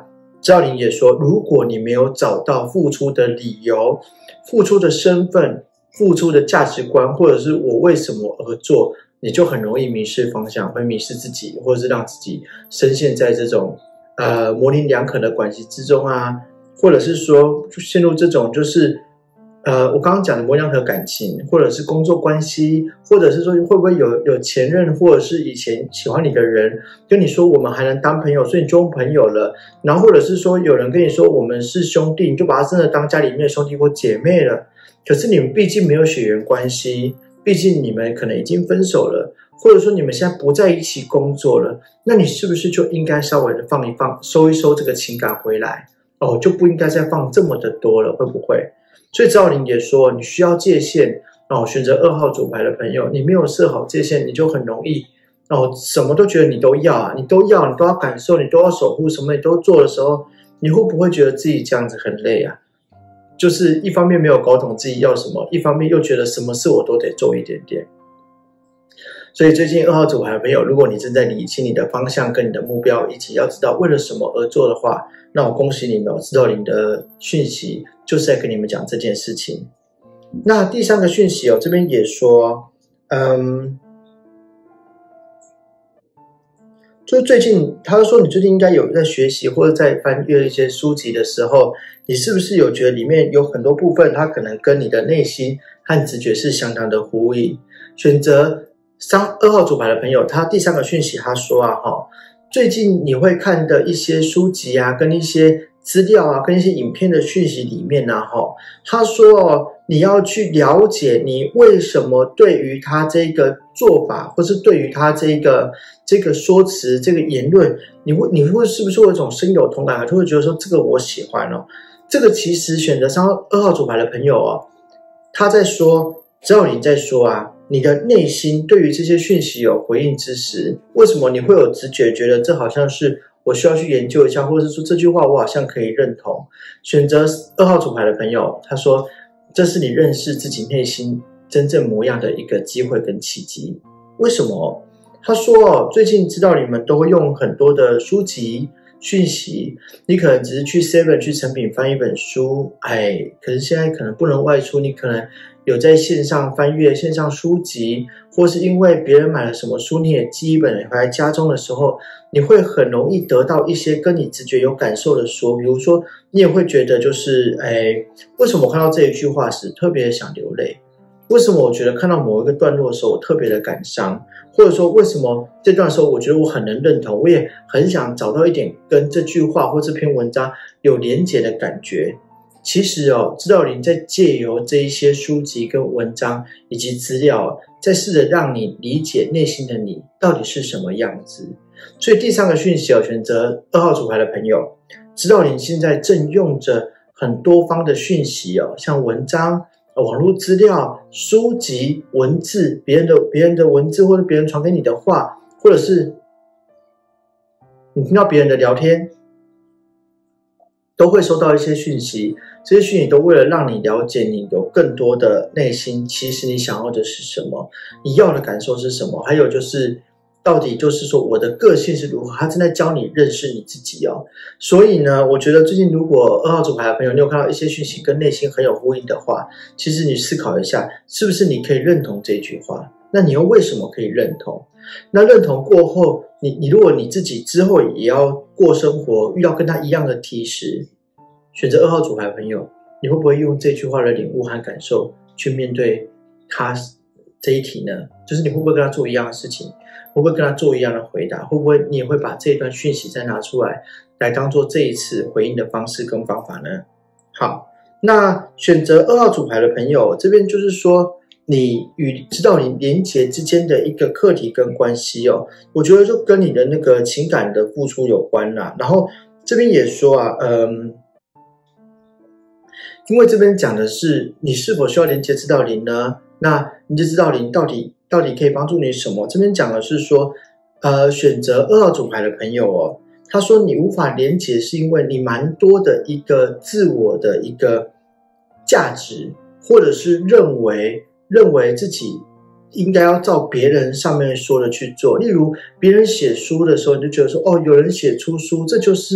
赵琳也说，如果你没有找到付出的理由、付出的身份、付出的价值观，或者是我为什么而做，你就很容易迷失方向，会迷失自己，或者是让自己深陷在这种模棱两可的关系之中啊，或者是说陷入这种就是我刚刚讲的模棱两可感情，或者是工作关系，或者是说会不会有前任或者是以前喜欢你的人跟你说我们还能当朋友，所以你就用朋友了，然后或者是说有人跟你说我们是兄弟，你就把他真的当家里面的兄弟或姐妹了，可是你们毕竟没有血缘关系，毕竟你们可能已经分手了，或者说你们现在不在一起工作了，那你是不是就应该稍微的放一放，收一收这个情感回来哦，就不应该再放这么的多了，会不会？所以赵琳也说，你需要界限哦。选择2号主牌的朋友，你没有设好界限，你就很容易哦，什么都觉得你都要啊，你都要感受，你都要守护，什么你都做的时候，你会不会觉得自己这样子很累啊？就是一方面没有搞懂自己要什么，一方面又觉得什么事我都得做一点点。所以最近2号主牌的朋友，如果你正在理清你的方向跟你的目标，以及要知道为了什么而做的话，那我恭喜你们，我知道你的讯息就是在跟你们讲这件事情。那第3个讯息这边也说就是最近他说你最近应该有在学习或者在翻阅一些书籍的时候，你是不是有觉得里面有很多部分它可能跟你的内心和直觉是相当的呼应。选择2号主牌的朋友，他第3个讯息他说最近你会看的一些书籍啊，跟一些资料啊，跟一些影片的讯息里面啊，他说你要去了解你为什么对于他这个做法，或是对于他这个说辞、这个言论，你会是不是会有一种深有同感，就会觉得说这个我喜欢哦。这个其实选择2号主牌的朋友他在说，只要你在说你的内心对于这些讯息有回应之时，为什么你会有直觉觉得这好像是我需要去研究一下，或者是说这句话我好像可以认同。选择2号主牌的朋友，他说这是你认识自己内心真正模样的一个机会跟契机。为什么？他说最近知道你们都会用很多的书籍讯息，你可能只是去 7 去诚品翻一本书，可是现在可能不能外出，你可能有在线上翻阅线上书籍，或是因为别人买了什么书，你也寄一本回来家中的时候，你会很容易得到一些跟你直觉有感受的说，比如说你也会觉得就是为什么我看到这一句话时特别想流泪，为什么我觉得看到某一个段落的时候我特别的感伤，或者说为什么这段时候我觉得我很能认同，我也很想找到一点跟这句话或这篇文章有连结的感觉。其实知道你在借由这一些书籍跟文章以及资料，再试着让你理解内心的你到底是什么样子。所以第3个讯息选择2号主牌的朋友，知道你现在正用着很多方的讯息像文章、网络资料、书籍、文字，别人的文字，或者别人传给你的话，或者是你听到别人的聊天，都会收到一些讯息，这些讯息都为了让你了解你有更多的内心，其实你想要的是什么，你要的感受是什么，还有就是到底就是说我的个性是如何，他正在教你认识你自己所以呢，我觉得最近如果2号主牌的朋友你有看到一些讯息跟内心很有呼应的话，其实你思考一下，是不是你可以认同这句话，那你又为什么可以认同？那认同过后，你如果你自己之后也要过生活，遇到跟他一样的题时，选择2号主牌的朋友，你会不会用这句话的领悟和感受去面对他这一题呢？就是你会不会跟他做一样的事情，会不会跟他做一样的回答，会不会你也会把这一段讯息再拿出来当做这一次回应的方式跟方法呢？好，那选择2号主牌的朋友，这边就是说你与知道你连结之间的一个课题跟关系我觉得就跟你的那个情感的付出有关啦。然后这边也说因为这边讲的是你是否需要连结指导灵呢？那你的指导灵到底可以帮助你什么？这边讲的是说选择2号主牌的朋友他说你无法连结是因为你蛮多的一个自我的一个价值，或者是认为自己应该要照别人上面说的去做。例如别人写书的时候，你就觉得说有人写出书，这就是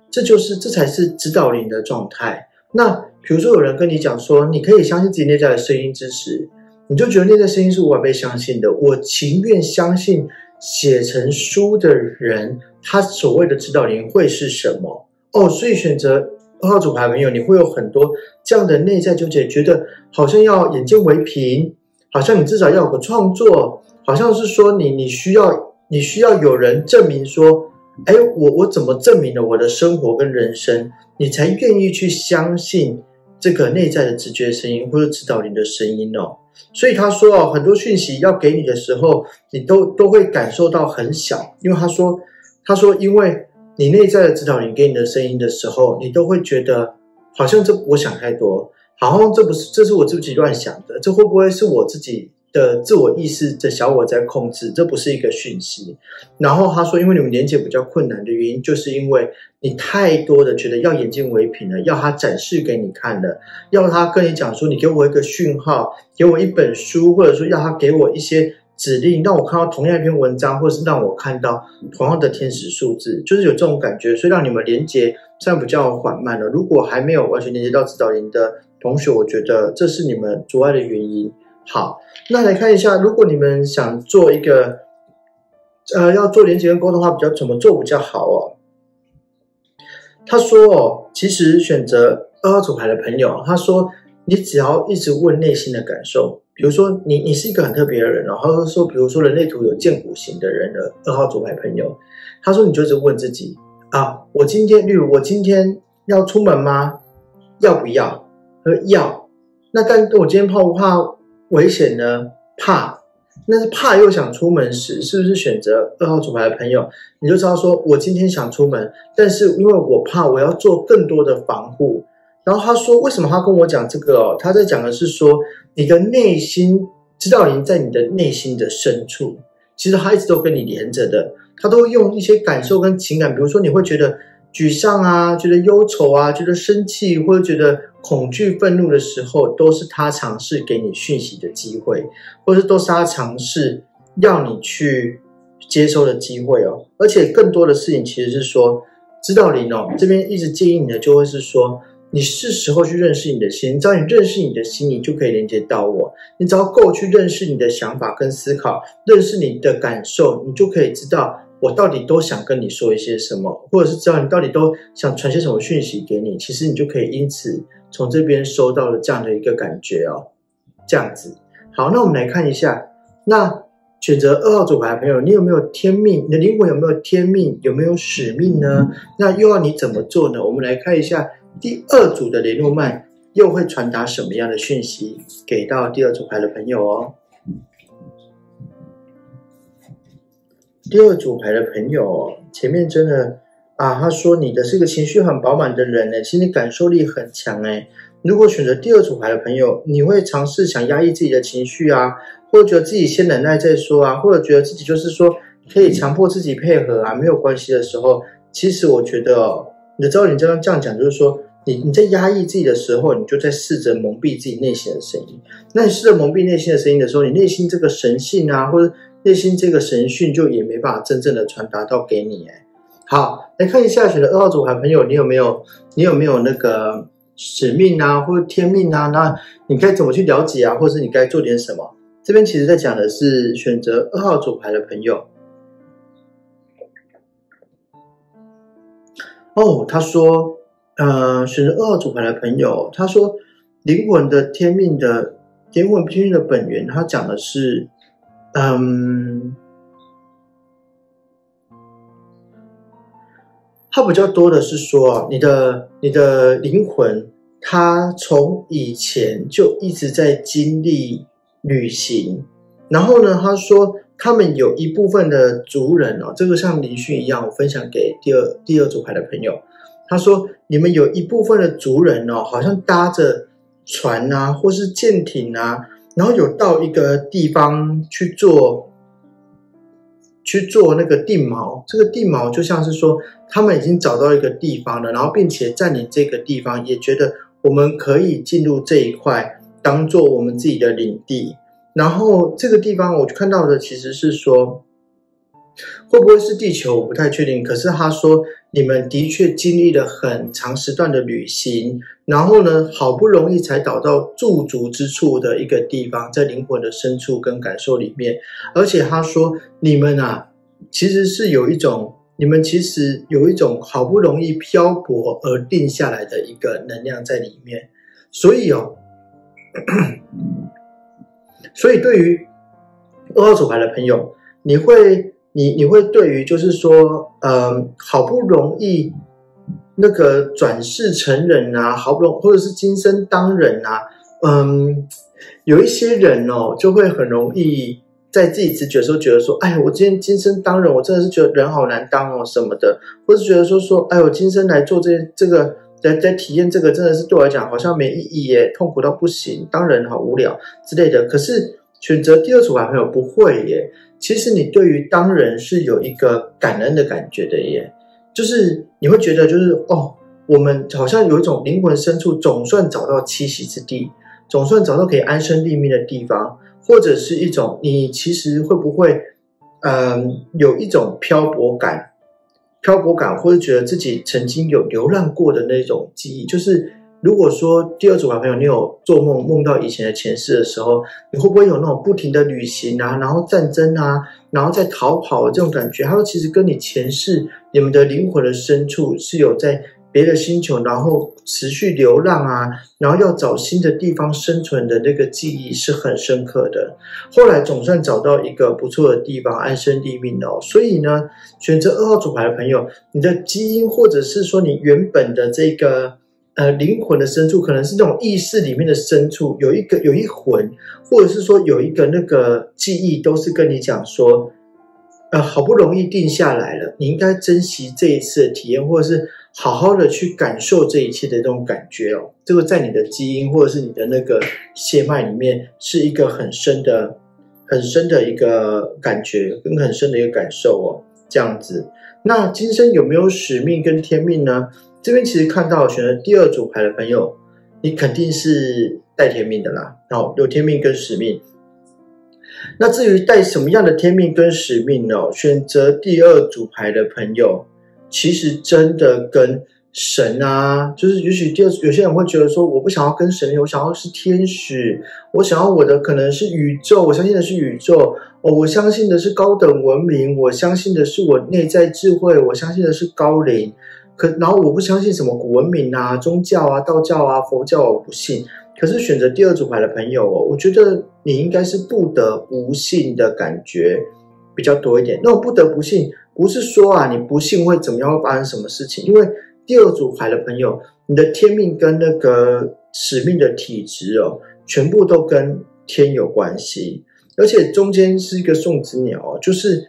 这才是指导灵的状态。那比如说有人跟你讲说，你可以相信自己内在的声音之时，你就觉得内在声音是无法被相信的。我情愿相信写成书的人，他所谓的指导灵会是什么？所以选择2号组牌的朋友，你会有很多这样的内在纠结，觉得好像要眼见为凭，好像你至少要有个创作，好像是说你需要有人证明说，我怎么证明了我的生活跟人生，你才愿意去相信这个内在的直觉声音或者指导灵的声音哦。所以他说很多讯息要给你的时候，你都会感受到很小，因为他说因为你内在的指导灵给你的声音的时候，你都会觉得好像这我想太多，好像这是我自己乱想的，这会不会是我自己的自我意识的小我在控制，这不是一个讯息。然后他说因为你们连接比较困难的原因，就是因为你太多的觉得要眼见为凭了，要他展示给你看了，要他跟你讲说你给我一个讯号，给我一本书，或者说要他给我一些指令，让我看到同样一篇文章，或者是让我看到同样的天使数字，就是有这种感觉，所以让你们连接这样比较缓慢了。如果还没有完全连接到指导灵的同学，我觉得这是你们阻碍的原因。好，那来看一下，如果你们想做一个要做连接跟沟通的话，怎么做比较好哦？他说其实选择2号组牌的朋友，他说你只要一直问内心的感受，比如说你是一个很特别的人，他说比如说人类图有剑骨型的人的2号组牌朋友，他说你就一直问自己例如我今天要出门吗？要不要？要。那但我今天怕不怕危险呢？怕。那是怕又想出门时，是不是选择2号组牌的朋友，你就知道说我今天想出门，但是因为我怕，我要做更多的防护。然后他说为什么他跟我讲这个他在讲的是说你的内心指导灵在你的内心的深处，其实他一直都跟你连着的，他都会用一些感受跟情感，比如说你会觉得沮丧啊，觉得忧愁啊，觉得生气或者觉得恐惧愤怒的时候，都是他尝试给你讯息的机会，或者都是他尝试要你去接收的机会哦。而且更多的事情其实是说指导灵这边一直建议你的就会是说，你是时候去认识你的心，只要你认识你的心，你就可以连接到我。你只要够去认识你的想法跟思考，认识你的感受，你就可以知道我到底都想跟你说一些什么，或者是知道你到底都想传些什么讯息给你，其实你就可以因此从这边收到了这样的一个感觉哦，这样子。好，那我们来看一下，那选择2号组牌的朋友，你有没有天命？你的灵魂有没有天命？有没有使命呢？那又要你怎么做呢？我们来看一下第2组的联络曼又会传达什么样的讯息给到第2组牌的朋友哦。第2组牌的朋友前面真的他说你的是个情绪很饱满的人其实你感受力很强如果选择第2组牌的朋友，你会尝试想压抑自己的情绪或者觉得自己先忍耐再说或者觉得自己就是说可以强迫自己配合没有关系的时候，其实我觉得你的指导灵这样讲就是说你在压抑自己的时候，你就在试着蒙蔽自己内心的声音。那你试着蒙蔽内心的声音的时候，你内心这个神性或者内心这个神讯就也没办法真正的传达到给你好，来看一下选择2号组牌朋友，你有没有那个使命或者天命那你该怎么去了解或者是你该做点什么？这边其实在讲的是选择2号组牌的朋友他说选择2号组牌的朋友，他说灵魂天命的本源，他讲的是它比较多的是说你的灵魂它从以前就一直在经历旅行，然后呢他说他们有一部分的族人这个像灵讯一样，我分享给第二组牌的朋友，他说你们有一部分的族人好像搭着船或是舰艇然后有到一个地方去做那个定锚，这个定锚就像是说他们已经找到一个地方了，然后并且占领这个地方，也觉得我们可以进入这一块当做我们自己的领地。然后这个地方我看到的其实是说会不会是地球我不太确定，可是他说你们的确经历了很长时段的旅行，然后呢好不容易才找到驻足之处的一个地方，在灵魂的深处跟感受里面。而且他说你们啊其实是有一种，你们其实有一种好不容易漂泊而定下来的一个能量在里面。所以所以对于2号组牌的朋友，你会对于就是说好不容易那个转世成人啊，好不容易或者是今生当人啊，有一些人就会很容易在自己直觉的时候觉得说，哎，我今生当人，我真的是觉得人好难当什么的，或是觉得说哎，我今生来做这个在体验这个真的是对我来讲好像没意义耶，痛苦到不行，当人好无聊之类的。可是选择第2组牌朋友不会耶，其实你对于当人是有一个感恩的感觉的耶，就是你会觉得就是我们好像有一种灵魂深处总算找到栖息之地，总算找到可以安身立命的地方，或者是一种你其实会不会有一种漂泊感，或者觉得自己曾经有流浪过的那种记忆。就是如果说第2组牌朋友你有做梦到以前的前世的时候，你会不会有那种不停的旅行啊，然后战争啊，然后再逃跑的这种感觉？他说其实跟你前世你们的灵魂的深处是有在别的星球，然后持续流浪啊，然后要找新的地方生存的那个记忆是很深刻的。后来总算找到一个不错的地方安身立命所以呢，选择2号组牌的朋友，你的基因或者是说你原本的这个灵魂的深处，可能是那种意识里面的深处有一魂，或者是说有一个那个记忆，都是跟你讲说好不容易定下来了，你应该珍惜这一次的体验，或者是好好的去感受这一切的这种感觉这个在你的基因或者是你的那个血脉里面是一个很深的一个感觉跟很深的一个感受这样子。那今生有没有使命跟天命呢？这边其实看到选择第2组牌的朋友，你肯定是带天命的啦，有天命跟使命。那至于带什么样的天命跟使命呢？选择第2组牌的朋友，其实真的跟神啊，就是也许有些人会觉得说，我不想要跟神，我想要是天使，我想要我的可能是宇宙，我相信的是宇宙我相信的是高等文明，我相信的是我内在智慧，我相信的是高灵。然后我不相信什么古文明啊、宗教啊、道教啊、佛教我不信。可是选择第2组牌的朋友我觉得你应该是不得不信的感觉比较多一点。那种不得不信不是说你不信会怎么样，会发生什么事情，因为第2组牌的朋友，你的天命跟那个使命的体质全部都跟天有关系，而且中间是一个送子鸟就是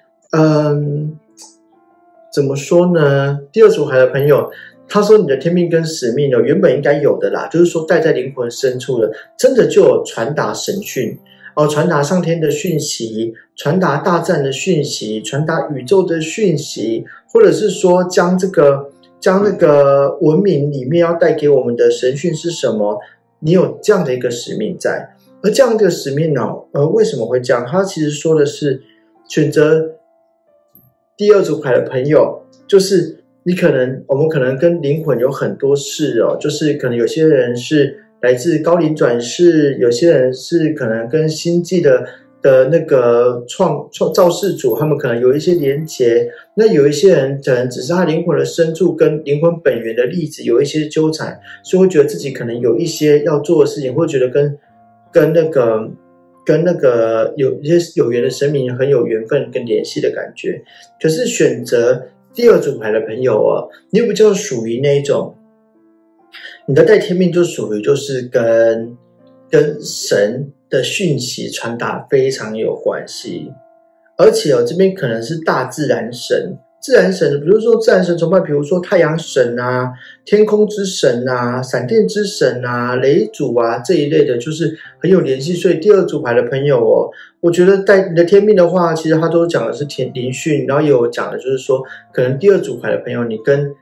怎么说呢？第2组牌的朋友，他说你的天命跟使命原本应该有的啦，就是说带在灵魂深处的，真的就有传达神讯传达上天的讯息，传达大战的讯息，传达宇宙的讯息，或者是说将那个文明里面要带给我们的神讯是什么，你有这样的一个使命在。而这样的使命为什么会这样？他其实说的是选择第2组牌的朋友，就是我们可能跟灵魂有很多事就是可能有些人是来自高灵转世，有些人是可能跟星际的那个造世主，他们可能有一些连结。那有一些人可能只是他灵魂的深处跟灵魂本源的例子有一些纠缠，所以会觉得自己可能有一些要做的事情，会觉得跟那个有一些有缘的神明很有缘分跟联系的感觉。可是选择第2组牌的朋友你比较属于那一种，你的带天命就属于就是跟神的讯息传达非常有关系。而且这边可能是大自然神，比如说自然神崇拜，比如说太阳神啊、天空之神啊、闪电之神啊、雷主啊这一类的，就是很有联系。所以第2组牌的朋友我觉得带你的天命的话，其实他都讲的是灵讯，然后也有讲的就是说，可能第2组牌的朋友，你跟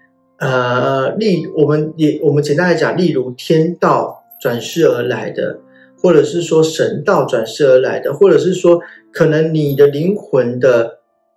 我们简单来讲，例如天道转世而来的，或者是说神道转世而来的，或者是说可能你的灵魂的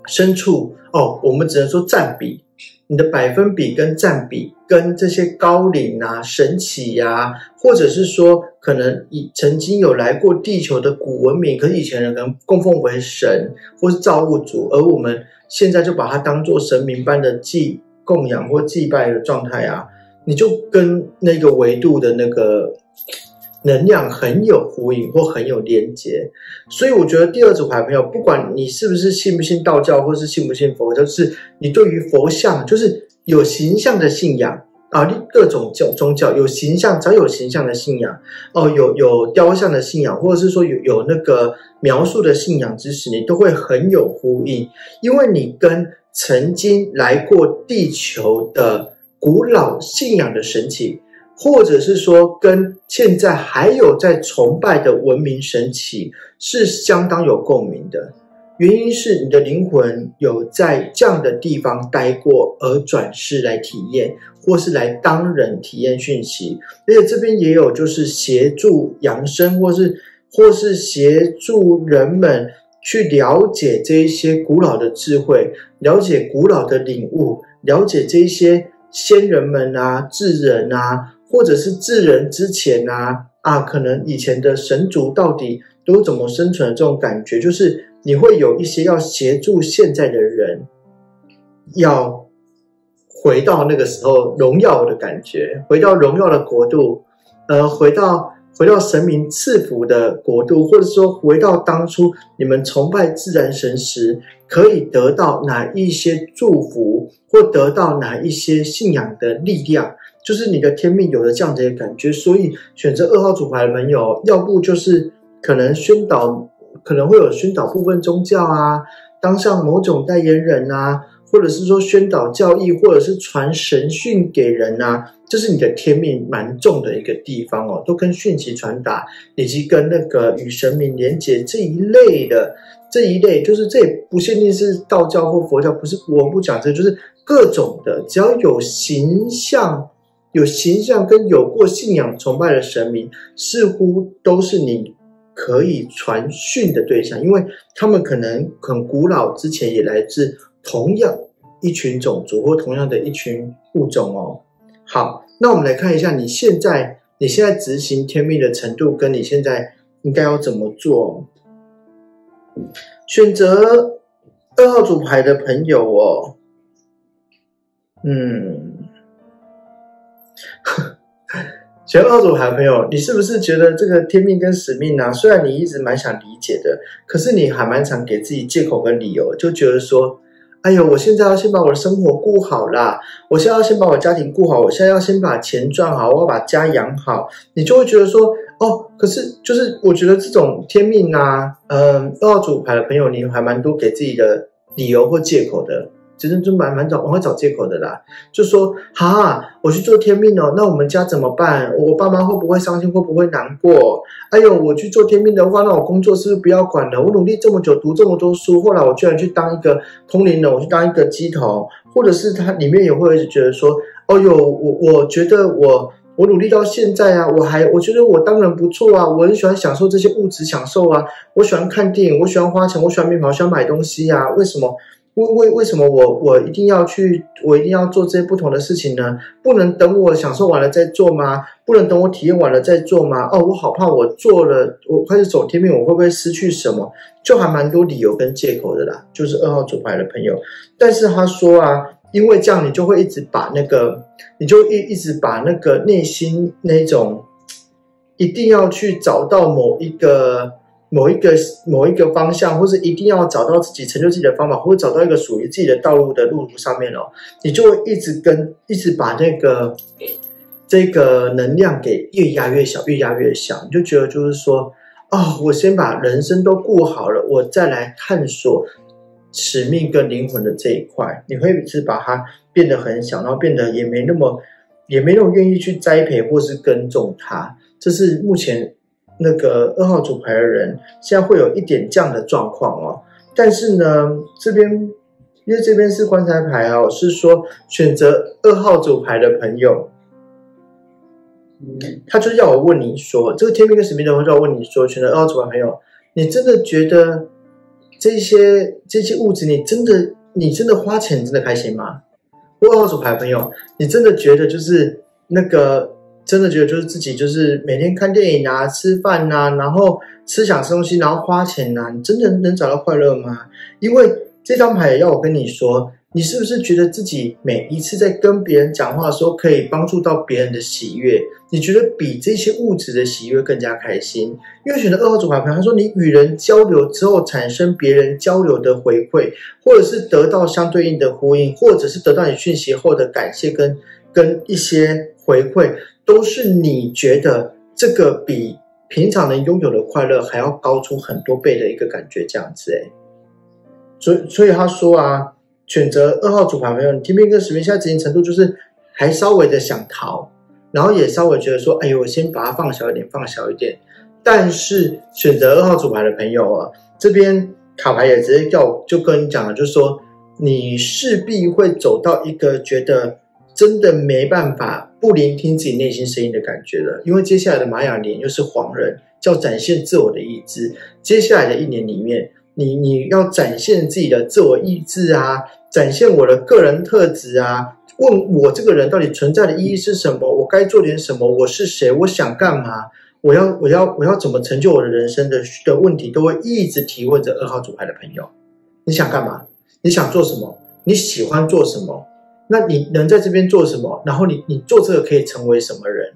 牲畜我们只能说占比，你的百分比跟占比跟这些高龄啊、神祇啊，或者是说可能曾经有来过地球的古文明，可是以前人可能供奉为神或是造物主，而我们现在就把它当作神明般的供养或祭拜的状态啊，你就跟那个维度的那个能量很有呼应或很有连结。所以我觉得第二组牌朋友，不管你是不是信不信道教或是信不信佛，就是你对于佛像就是有形象的信仰啊，各种宗教有形象，只要有形象的信仰有雕像的信仰，或者是说有那个描述的信仰知识，你都会很有呼应，因为你跟曾经来过地球的古老信仰的神祇，或者是说跟现在还有在崇拜的文明神祇是相当有共鸣的。原因是你的灵魂有在这样的地方待过，而转世来体验，或是来当人体验讯息。而且这边也有就是协助扬升，或是协助人们去了解这一些古老的智慧，了解古老的领悟，了解这一些先人们啊、智人啊，或者是智人之前可能以前的神族到底都怎么生存的这种感觉，就是你会有一些要协助现在的人要回到那个时候荣耀的感觉，回到荣耀的国度，回到神明赐福的国度，或者说回到当初你们崇拜自然神时可以得到哪一些祝福，或得到哪一些信仰的力量，就是你的天命有了这样的感觉。所以选择2号组牌的朋友，要不就是可能会有宣导部分宗教啊，当上某种代言人啊，或者是说宣导教义，或者是传神讯给人啊，这是你的天命蛮重的一个地方都跟讯息传达以及跟那个与神明连结这一类，就是这也不限定是道教或佛教，不是我不讲这，就是各种的，只要有形象跟有过信仰崇拜的神明，似乎都是你可以传讯的对象，因为他们可能很古老，之前也来自同样一群种族或同样的一群物种好，那我们来看一下你现在执行天命的程度，跟你现在应该要怎么做。选择2号组牌的朋友选2号组牌的朋友，你是不是觉得这个天命跟使命虽然你一直蛮想理解的，可是你还蛮常给自己借口跟理由，就觉得说我现在要先把我的生活顾好啦，我现在要先把我家庭顾好，我现在要先把钱赚好，我要把家养好，你就会觉得说可是就是我觉得这种天命2号组牌的朋友，你还蛮多给自己的理由或借口的，其实就蛮会找借口的啦，就说我去做天命那我们家怎么办？我爸妈会不会伤心，会不会难过？我去做天命的话，那我工作是不是不要管了？我努力这么久，读这么多书，后来我居然去当一个通灵人，我去当一个乩童，或者是他里面也会觉得说我觉得我努力到现在我觉得我当人不错我很喜欢享受这些物质享受我喜欢看电影，我喜欢花钱，我喜欢面包，我喜欢买东西为什么我一定要做这些不同的事情呢？不能等我享受完了再做吗？不能等我体验完了再做吗？我好怕我做了，我开始走天命，我会不会失去什么？就还蛮多理由跟借口的啦，就是2号组牌的朋友。但是他说因为这样你就会一直把那个内心那种一定要去找到某一个方向，或是一定要找到自己成就自己的方法，或者找到一个属于自己的道路的路途上面你就会一直把这个能量给越压越小，你就觉得就是说我先把人生都顾好了，我再来探索使命跟灵魂的这一块，你会是把它变得很小，然后变得也没那么愿意去栽培或是耕种它。这是目前那个2号组牌的人现在会有一点这样的状况但是呢，因为这边是棺材牌是说选择2号组牌的朋友，他就要我问你说，这个天命跟使命的话，就要问你说，选择2号组牌的朋友，你真的觉得这些物质，你真的花钱真的开心吗？2号组牌的朋友，你真的觉得就是真的觉得就是自己就是每天看电影啊、吃饭啊，然后想吃东西，然后花钱啊，你真的能找到快乐吗？因为这张牌要我跟你说，你是不是觉得自己每一次在跟别人讲话的时候，可以帮助到别人的喜悦？你觉得比这些物质的喜悦更加开心？因为选择2号组牌朋友，他说你与人交流之后产生别人交流的回馈，或者是得到相对应的呼应，或者是得到你讯息后的感谢跟一些回馈，都是你觉得这个比平常人拥有的快乐还要高出很多倍的一个感觉，这样子所以他说啊，选择2号组牌朋友，你天命跟使命现在执行程度就是还稍微的想逃，然后也稍微觉得说，哎呦，我先把它放小一点。但是选择2号组牌的朋友啊，这边卡牌也直接就跟你讲了，就是说你势必会走到一个觉得真的没办法不聆听自己内心声音的感觉了，因为接下来的玛雅年又是黄人，叫展现自我的意志。接下来的1年里面，你要展现自己的自我意志啊，展现我的个人特质啊，问我这个人到底存在的意义是什么，我该做点什么，我是谁，我想干嘛，我要怎么成就我的人生的问题，都会一直提问着2号组牌的朋友。你想干嘛？你想做什么？你喜欢做什么？那你能在这边做什么？然后你做这个可以成为什么人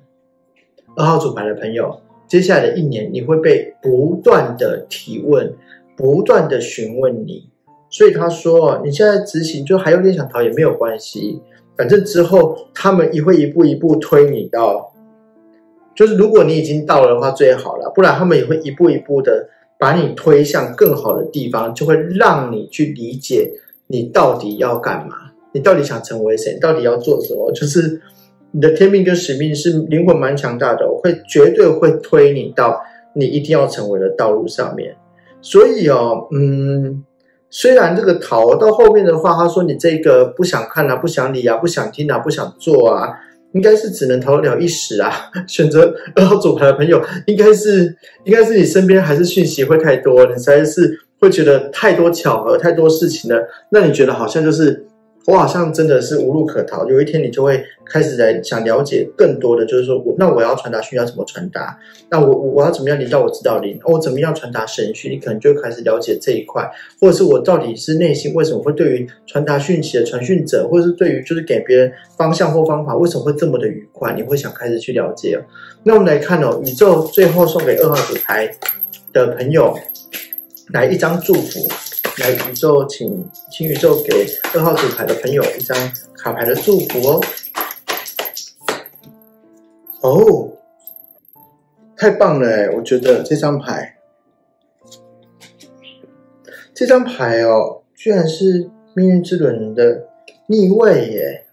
？2号组牌的朋友，接下来的1年你会被不断的提问，不断的询问你。所以他说，你现在执行就还有点想逃也没有关系，反正之后他们也会一步一步推你到，就是如果你已经到了的话最好了，不然他们也会一步一步的把你推向更好的地方，就会让你去理解你到底要干嘛，你到底想成为谁，你到底要做什么。就是你的天命跟使命是灵魂蛮强大的，绝对会推你到你一定要成为的道路上面。所以虽然这个逃到后面的话，他说你这个不想看啊，不想理啊，不想听啊，不想做啊，应该是只能逃得了一时啊。选择2号组牌的朋友，应该是你身边还是讯息会太多，你实在是会觉得太多巧合，太多事情了，那你觉得好像就是我好像真的是无路可逃，有一天你就会开始来想了解更多的，就是说那我要传达讯息要怎么传达，那我要怎么样领到我指导灵，我怎么样传达神讯，你可能就会开始了解这一块，或者是我到底是内心为什么会对于传达讯息的传讯者，或者是对于就是给别人方向或方法为什么会这么的愉快，你会想开始去了解。那我们来看宇宙最后送给2号组牌的朋友来一张祝福，来宇宙请宇宙给2号组牌的朋友一张卡牌的祝福太棒了我觉得这张牌居然是命运之轮的逆位耶。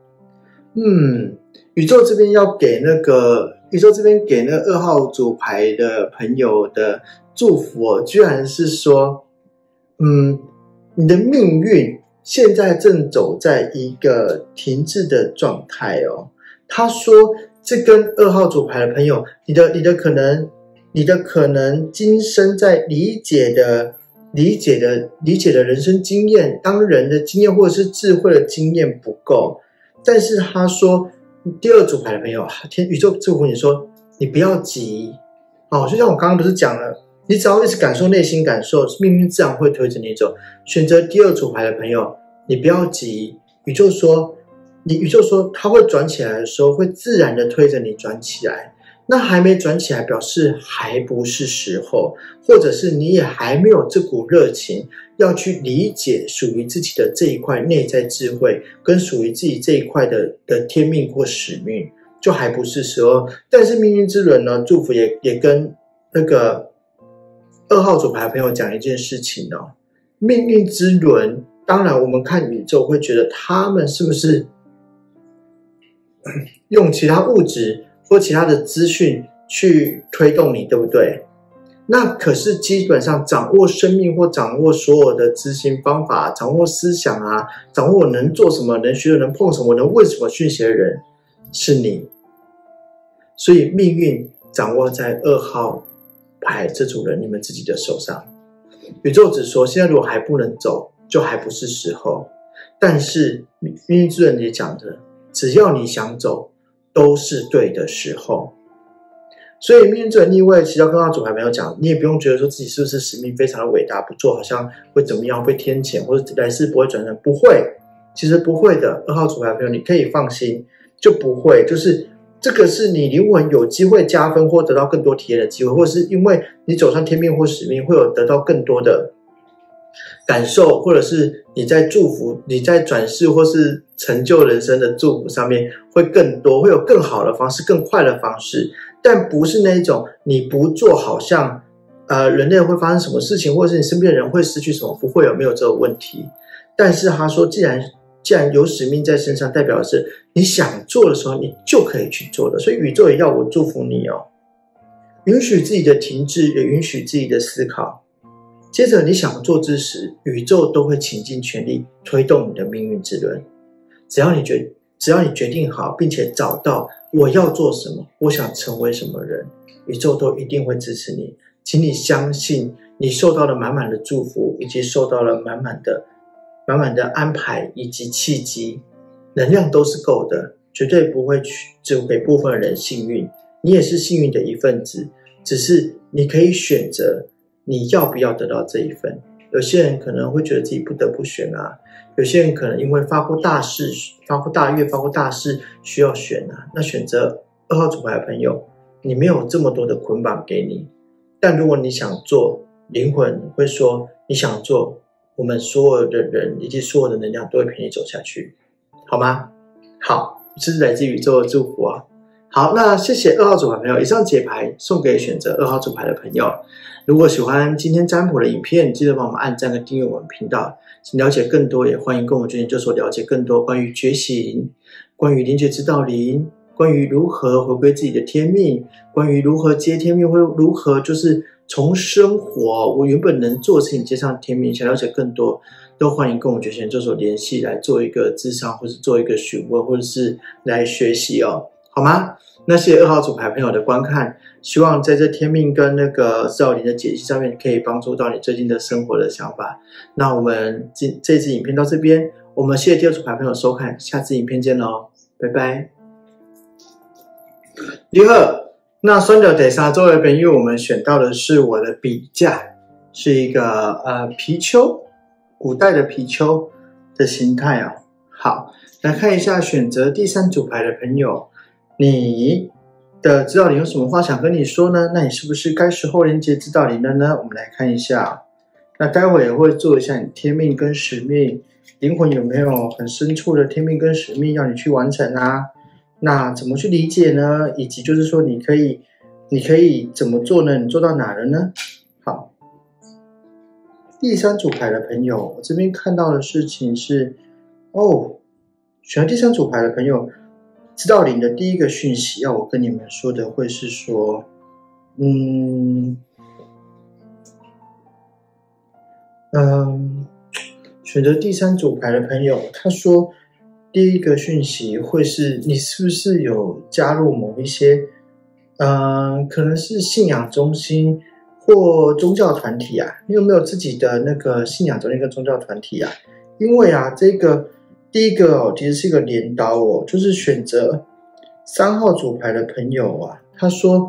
宇宙这边给那个2号组牌的朋友的祝福居然是说你的命运现在正走在一个停滞的状态他说这跟2号组牌的朋友，你的可能今生在理解的人生经验，当人的经验或者是智慧的经验不够，但是他说第2组牌的朋友，宇宙祝福你说你不要急就像我刚刚不是讲了，你只要一直感受内心感受，命运自然会推着你走。选择第2组牌的朋友，你不要急，宇宙说它会转起来的时候，会自然的推着你转起来。那还没转起来，表示还不是时候，或者是你也还没有这股热情，要去理解属于自己的这一块内在智慧，跟属于自己这一块的天命或使命，就还不是时候。但是命运之轮呢，祝福也跟那个2号组牌的朋友讲一件事情命运之轮，当然我们看宇宙会觉得他们是不是用其他物质或其他的资讯去推动你，对不对？那可是基本上掌握生命或掌握所有的执行方法，掌握思想啊，掌握我能做什么，能学的，能碰什么，能问什么讯息的人是你。所以命运掌握在2号牌这组人你们自己的手上。 宇宙只说现在如果还不能走，就还不是时候。但是命运之轮也讲的，只要你想走，都是对的时候。所以命运之轮逆位，其实要跟他主牌朋友讲，你也不用觉得说自己是不是使命非常的伟大，不做好像会怎么样，会天谴，或者来世不会转成，不会，其实不会的。2号主牌朋友，你可以放心，就不会，就是这个是你灵魂有机会加分或得到更多体验的机会，或者是因为你走上天命或使命，会有得到更多的感受，或者是你在祝福、你在转世或是成就人生的祝福上面会更多，会有更好的方式、更快的方式，但不是那一种你不做好像人类会发生什么事情，或者是你身边的人会失去什么，不会有没有这个问题。但是他说既然有使命在身上，代表的是你想做的时候你就可以去做的，所以宇宙也要我祝福你哦，允许自己的停滞，也允许自己的思考。接着你想做之时，宇宙都会倾尽全力推动你的命运之轮。只要你决定好，并且找到我要做什么，我想成为什么人，宇宙都一定会支持你。请你相信，你受到了满满的祝福，以及受到了满满的安排以及契机，能量都是够的，绝对不会只给部分人幸运。你也是幸运的一份子，只是你可以选择你要不要得到这一份。有些人可能会觉得自己不得不选啊，有些人可能因为发过大事、发过大愿、发过大事需要选啊。那选择2号主牌的朋友，你没有这么多的捆绑给你，但如果你想做，灵魂会说你想做，我们所有的人以及所有的能量都会陪你走下去，好吗？好，这是来自宇宙的祝福啊。好，那谢谢2号主牌朋友，以上解牌送给选择2号主牌的朋友。如果喜欢今天占卜的影片，记得帮我们按赞跟订阅我们频道。请了解更多，也欢迎跟我们研究所了解更多关于觉醒、关于灵觉指导灵、关于如何回归自己的天命、关于如何接天命，或如何就是从生活我原本能做的事情接上天命。想了解更多，都欢迎跟我们觉醒研究所联系，来做一个咨商，或是做一个询问，或者是来学习哦，好吗？那谢谢2号主牌朋友的观看，希望在这天命跟那个指导灵的解析上面可以帮助到你最近的生活的想法。那我们这支影片到这边，我们谢谢第2主牌朋友收看，下次影片见咯，拜拜。你好，那选到第3周的朋友，我们选到的是我的笔架，是一个貔貅，古代的貔貅的形态哦。好，来看一下选择第3组牌的朋友，你的指导灵有什么话想跟你说呢？那你是不是该时候连接指导灵了呢？我们来看一下，那待会也会做一下你天命跟使命，灵魂有没有很深处的天命跟使命要你去完成啊？那怎么去理解呢？以及就是说你可以怎么做呢？你做到哪了呢？好，第3组牌的朋友，我这边看到的事情是选第3组牌的朋友，指导灵的第一个讯息要我跟你们说的会是说，选择第3组牌的朋友，他说第一个讯息会是你是不是有加入某一些可能是信仰中心或宗教团体啊？你有没有自己的那个信仰中心跟宗教团体啊？因为这个第一个其实是一个镰刀就是选择3号组牌的朋友啊，他说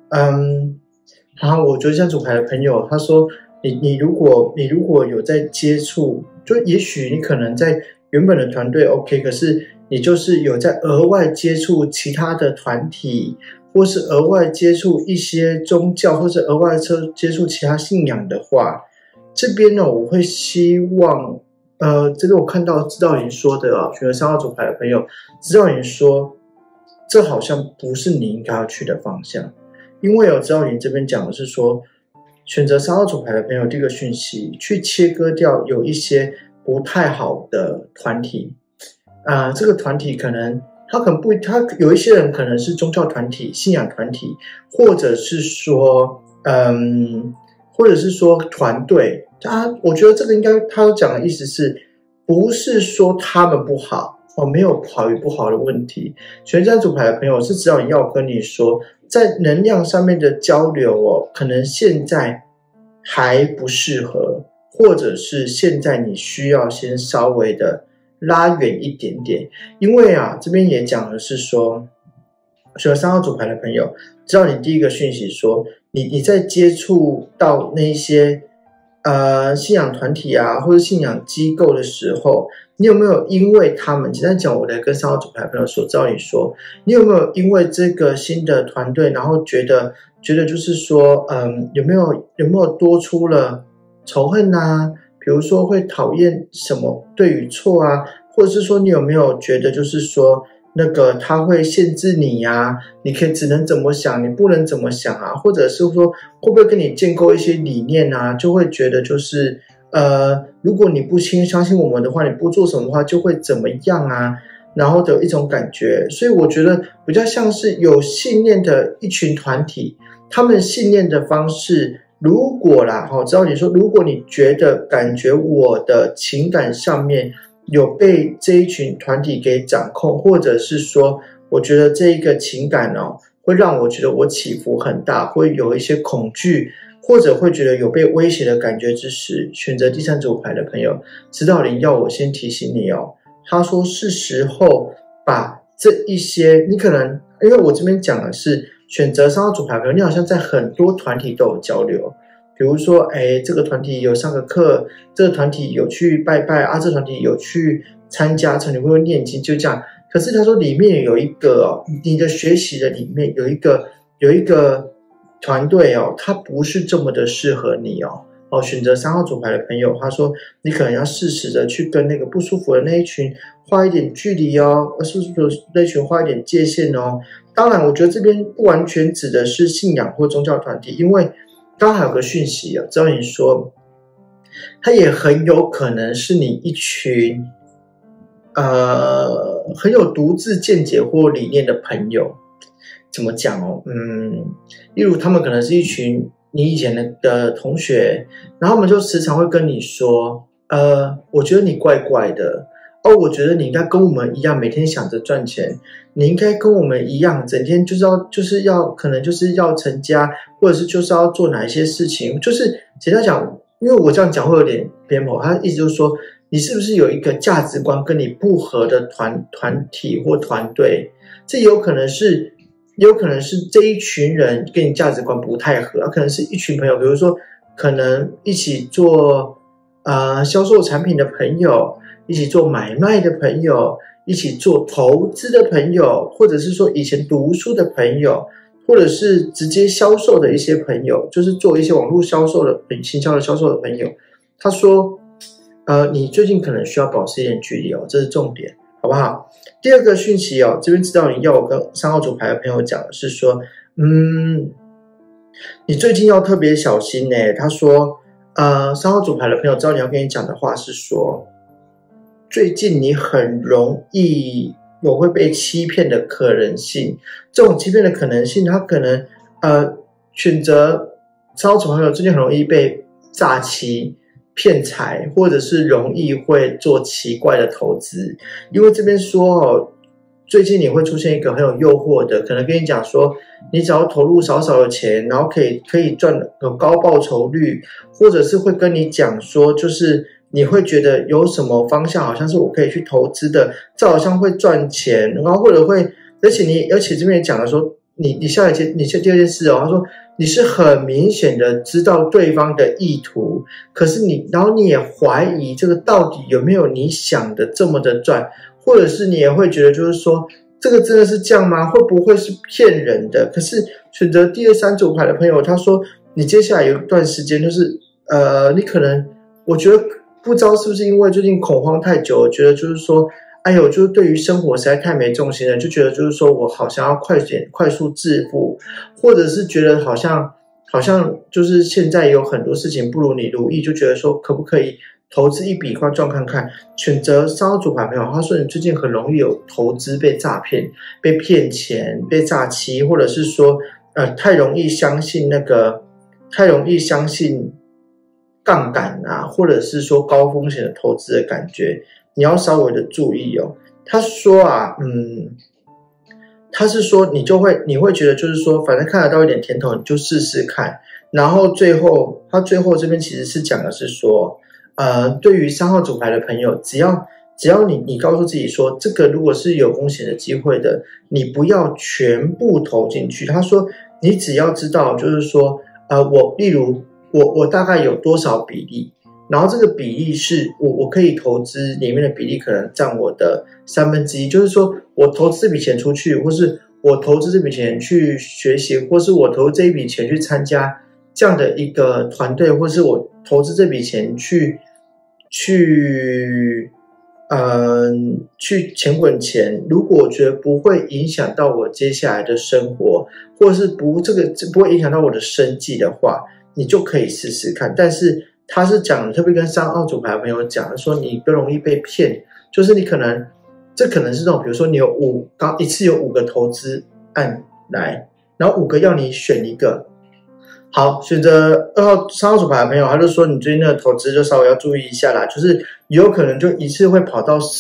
我觉得3组牌的朋友，他说你如果有在接触，就也许你可能在原本的团队 OK， 可是你就是有在额外接触其他的团体，或是额外接触一些宗教，或是额外接触其他信仰的话，这边呢我会希望这边我看到指导灵说的选择3号组牌的朋友，指导灵说这好像不是你应该要去的方向。因为指导灵这边讲的是说，选择3号组牌的朋友，第一个讯息去切割掉有一些不太好的团体这个团体可能他有一些人可能是宗教团体、信仰团体，或者是说团队。我觉得这个应该他讲的意思是不是说他们不好没有好与不好的问题。选3组牌的朋友是指导灵要跟你说，在能量上面的交流可能现在还不适合，或者是现在你需要先稍微的拉远一点点。因为这边也讲的是说，选3号主牌的朋友，知道你第一个讯息说，你在接触到那些信仰团体或者信仰机构的时候，你有没有因为他们，简单讲，我来跟3号主牌的朋友说，知道你说，你有没有因为这个新的团队，然后觉得就是说，有没有多出了仇恨比如说会讨厌什么对与错或者是说你有没有觉得就是说那个他会限制你你可以只能怎么想，你不能怎么想或者是说会不会跟你建构一些理念就会觉得就是如果你不相信我们的话，你不做什么的话就会怎么样然后的一种感觉。所以我觉得比较像是有信念的一群团体，他们信念的方式，如果知道你说，如果你觉得感觉我的情感上面有被这一群团体给掌控，或者是说我觉得这一个情感会让我觉得我起伏很大，会有一些恐惧，或者会觉得有被威胁的感觉之时，选择第3组牌的朋友，指导灵要我先提醒你他说是时候把这一些，你可能因为我这边讲的是选择3号主牌的朋友，你好像在很多团体都有交流，比如说这个团体有上个课，这个团体有去拜拜这个团体有去参加成年会念经，就这样。可是他说里面有一个你的学习的里面有一个团队它不是这么的适合你选择3号主牌的朋友，他说你可能要适时的去跟那个不舒服的那一群画一点距离是不是那一群画一点界限当然我觉得这边不完全指的是信仰或宗教团体，因为刚好有个讯息知道你说它也很有可能是你一群很有独自见解或理念的朋友。怎么讲例如他们可能是一群你以前的同学，然后我们就时常会跟你说我觉得你怪怪的我觉得你应该跟我们一样每天想着赚钱，你应该跟我们一样整天就是要可能就是要成家，或者是就是要做哪一些事情，就是简单讲，因为我这样讲会有点偏颇，他意思就是说你是不是有一个价值观跟你不合的团体或团队，这也有可能是这一群人跟你价值观不太合，可能是一群朋友，比如说可能一起做销售产品的朋友，一起做买卖的朋友，一起做投资的朋友，或者是说以前读书的朋友，或者是直接销售的一些朋友，就是做一些网络销售的行销的销售的朋友。他说你最近可能需要保持一点距离这是重点，好不好？第二个讯息这边知道你要我跟3号主牌的朋友讲的是说你最近要特别小心他说3号主牌的朋友知道你要跟你讲的话是说，最近你很容易有会被欺骗的可能性，这种欺骗的可能性他可能选择3号主牌的朋友最近很容易被诈欺骗财，或者是容易会做奇怪的投资。因为这边说最近你会出现一个很有诱惑的，可能跟你讲说你只要投入少少的钱，然后可以赚有高报酬率，或者是会跟你讲说就是你会觉得有什么方向好像是我可以去投资的，这好像会赚钱，然后或者会而且这边也讲了说你第二件事他说你是很明显的知道对方的意图，可是然后你也怀疑这个到底有没有你想的这么的赚，或者是你也会觉得就是说这个真的是这样吗？会不会是骗人的？可是选择第3组牌的朋友他说你接下来有一段时间就是你可能我觉得不知道是不是因为最近恐慌太久，觉得就是说就是对于生活实在太没重心了，就觉得就是说我好想要快速致富，或者是觉得好像就是现在有很多事情不如你如意，就觉得说可不可以投资一笔赚看看。选择3号主牌朋友他说你最近很容易有投资被诈骗，被骗钱，被诈欺，或者是说太容易相信杠杆或者是说高风险的投资的感觉，你要稍微的注意他说他是说你会觉得就是说反正看得到一点甜头你就试试看， 然后他最后这边其实是讲的是说，对于3号主牌的朋友，只要你告诉自己说，这个如果是有风险的机会的，你不要全部投进去。他说，你只要知道，就是说，例如我大概有多少比例，然后这个比例是我可以投资里面的比例可能占我的1/3，就是说我投资这笔钱出去，或是我投资这笔钱去学习，或是我投资这一笔钱去参加这样的一个团队，或是我投资这笔钱去钱滚钱，如果我觉得不会影响到我接下来的生活，或者是不会影响到我的生计的话，你就可以试试看。但是他是讲的，特别跟3号主牌的朋友讲说，你不容易被骗，就是你可能是那种，比如说你一次有5个投资案来，然后5个要你选一个。好，选择3号主牌的朋友，他就说你最近的投资就稍微要注意一下啦，就是有可能就一次会跑到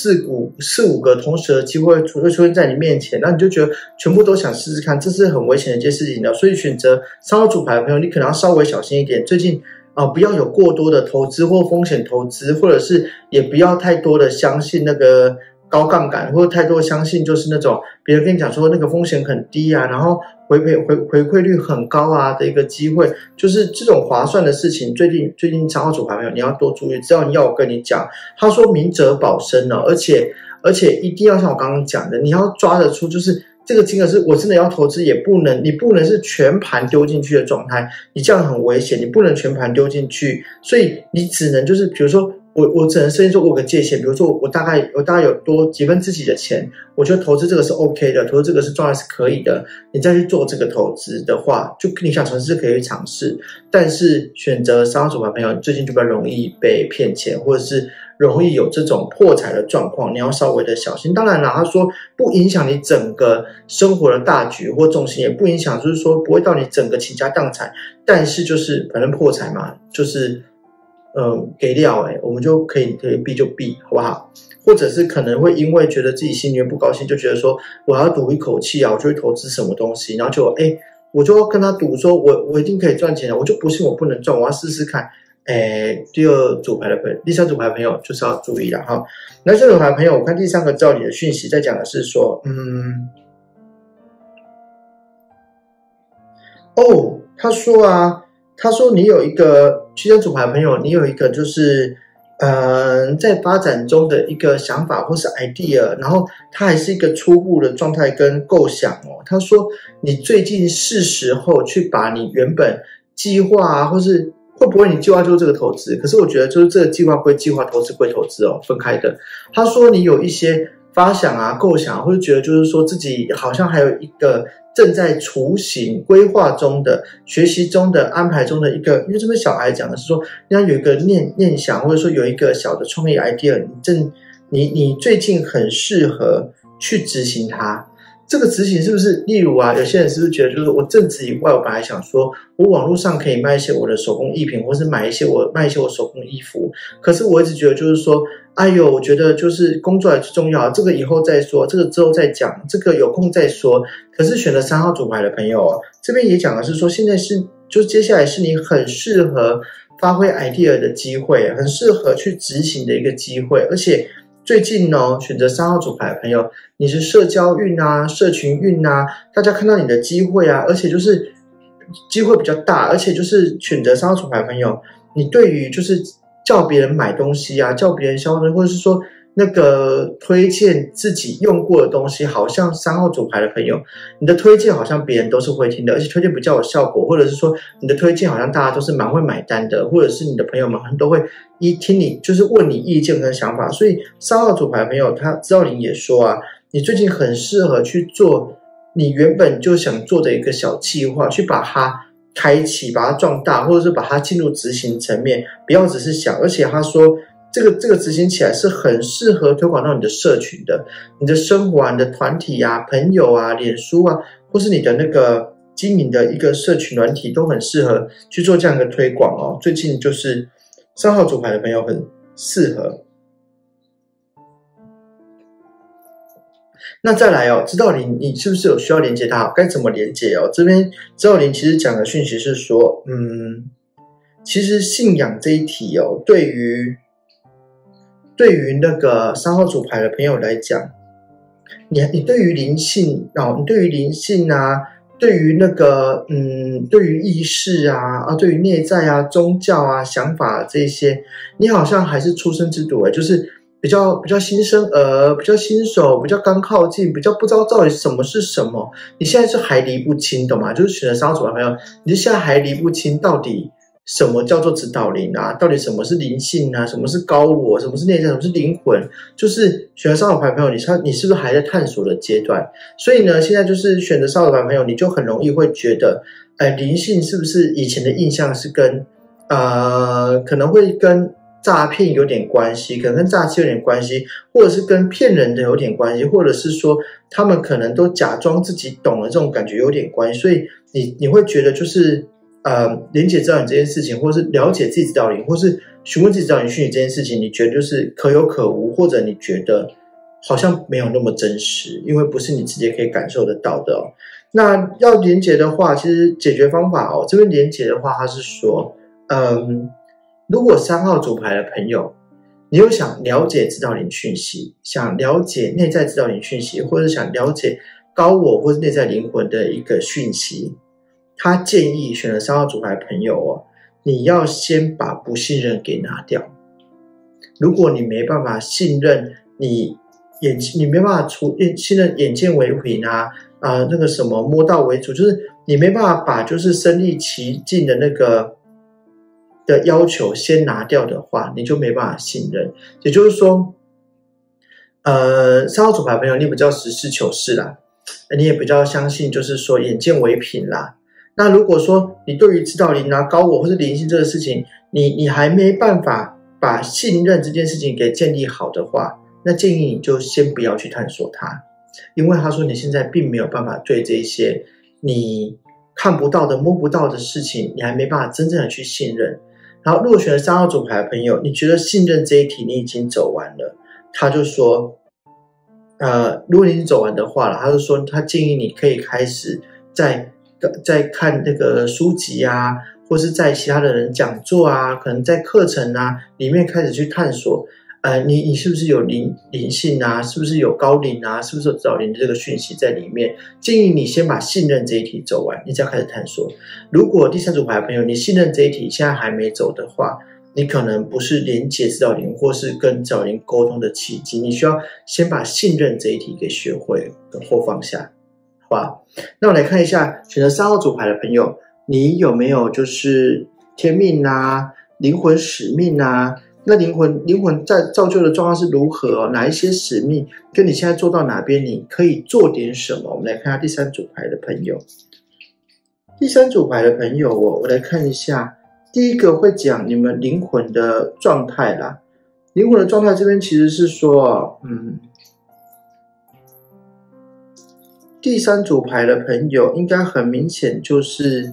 4、5个同时的机会出现在你面前，那你就觉得全部都想试试看，这是很危险的一件事情的。所以选择3号主牌的朋友，你可能要稍微小心一点，最近不要有过多的投资或风险投资，或者是也不要太多的相信那个高杠杆，或者太多相信就是那种别人跟你讲说那个风险很低啊，然后回馈率很高啊的一个机会，就是这种划算的事情。最近3号主牌朋友你要多注意，只要你要我跟你讲，他说明哲保身而且一定要像我刚刚讲的，你要抓得出，就是这个金额是我真的要投资，你不能是全盘丢进去的状态，你这样很危险，你不能全盘丢进去，所以你只能就是比如说我只能设定说我有个界限，比如说我大概有多几分之几的钱，我觉得投资这个是 OK 的，投资这个是状态是可以的，你再去做这个投资的话，就你想尝试可以去尝试，但是选择3号主牌朋友最近就比较容易被骗钱，或者是容易有这种破财的状况，你要稍微的小心。当然了，他说不影响你整个生活的大局或重心，也不影响，就是说不会到你整个倾家荡产，但是就是反正破财嘛，就是给料我们就可以避就避，好不好？或者是可能会因为觉得自己心里面不高兴，就觉得说我要赌一口气啊，我就会投资什么东西，然后就我就跟他赌说我一定可以赚钱的，我就不信我不能赚，我要试试看。第三组牌的朋友就是要注意了哈。那这组牌的朋友，我看第3个照理的讯息在讲的是说，他说你有一个第三组牌的朋友，你有一个就是在发展中的一个想法或是 idea， 然后它还是一个初步的状态跟构想哦。他说你最近是时候去把你原本计划啊，或是会不会你计划就是这个投资，可是我觉得就是这个计划归计划，投资归投资哦，分开的。他说你有一些发想啊、构想，或者觉得就是说自己好像还有一个正在雏形规划中的、学习中的、安排中的一个，因为这边小孩讲的是说，人家有一个念想，或者说有一个小的创意 idea， 你最近很适合去执行它。这个执行是不是，例如有些人是不是觉得，就是我正职以外，我本来想说，我网络上可以卖一些我的手工艺品，或是卖一些我手工衣服，可是我一直觉得就是说，我觉得就是工作还是重要，这个以后再说，这个之后再讲，这个有空再说。可是选了3号主牌的朋友这边也讲的是说，现在就是接下来是你很适合发挥 idea 的机会，很适合去执行的一个机会，而且最近选择3号主牌的朋友，你是社交运啊、社群运啊，大家看到你的机会啊，而且就是机会比较大，而且就是选择3号主牌的朋友，你对于就是叫别人买东西啊、叫别人销售，或者是说那个推荐自己用过的东西，好像3号主牌的朋友，你的推荐好像别人都是会听的，而且推荐比较有效果，或者是说你的推荐好像大家都是蛮会买单的，或者是你的朋友们都会听你就是问你意见跟想法。所以3号主牌的朋友，他知道你也说你最近很适合去做你原本就想做的一个小计划，去把它开启，把它壮大，或者是把它进入执行层面，不要只是想。而且他说这个执行起来是很适合推广到你的社群的，你的生活你的团体朋友脸书或是你的那个经营的一个社群软体，都很适合去做这样一个推广最近就是3号主牌的朋友很适合。 那再来哦，指导灵你是不是有需要连接它？该怎么连接哦？这边指导灵其实讲的讯息是说，其实信仰这一题哦，对于那个3号主牌的朋友来讲，你对于灵性哦，你对于灵性啊，对于那个对于意识啊，对于内在啊、宗教啊、想法这些，你好像还是初生之犊就是比较新生儿，比较新手，比较刚靠近，比较不知道到底什么是什么。你现在是还离不清，懂吗？就是选了3号主牌朋友，你现在还离不清到底什么叫做指导灵啊？到底什么是灵性啊？什么是高我？什么是内在？什么是灵魂？就是选了3号牌朋友，你是不是还在探索的阶段？所以呢，现在就是选择3号牌朋友，你就很容易会觉得，灵性是不是以前的印象是跟可能会跟诈骗有点关系，可能跟诈欺有点关系，或者是跟骗人的有点关系，或者是说他们可能都假装自己懂了这种感觉有点关系，所以你会觉得就是连结指导灵这件事情，或是了解自己指导灵，或是询问自己指导灵讯息这件事情，你觉得就是可有可无，或者你觉得好像没有那么真实，因为不是你直接可以感受得到的哦。那要连结的话，其实解决方法哦，这边连结的话，它是说如果3号主牌的朋友，你有想了解指导灵讯息，想了解内在指导灵讯息，或者想了解高我或是内在灵魂的一个讯息，他建议选了3号主牌的朋友哦，你要先把不信任给拿掉。如果你没办法信任你没办法信任眼见为凭啊，那个什么摸到为主，就是你没办法把就是身临其境的那个的要求先拿掉的话，你就没办法信任。也就是说3号主牌朋友，你比较实事求是啦，你也比较相信就是说眼见为凭啦。那如果说你对于指导灵啊、高我或是灵性这个事情，你还没办法把信任这件事情给建立好的话，那建议你就先不要去探索它，因为他说你现在并没有办法对这些你看不到的、摸不到的事情，你还没办法真正的去信任。然后如果选了3号主牌的朋友，你觉得信任这一题你已经走完了，他就说如果你已经走完的话了，他就说他建议你可以开始在看那个书籍啊，或是在其他的人讲座啊，可能在课程啊里面开始去探索你是不是有灵性啊，是不是有高灵啊，是不是有指导灵的这个讯息在里面。建议你先把信任这一题走完，你再开始探索。如果第3组牌的朋友你信任这一题现在还没走的话，你可能不是连接指导灵或是跟指导灵沟通的契机，你需要先把信任这一题给学会或放下，好吧？那我来看一下选择3号组牌的朋友，你有没有就是天命啊、灵魂使命啊？那灵魂在造就的状况是如何哪一些使命跟你现在做到哪边，你可以做点什么？我们来看一下第3组牌的朋友。第3组牌的朋友我来看一下，第一个会讲你们灵魂的状态啦。灵魂的状态这边其实是说第3组牌的朋友应该很明显就是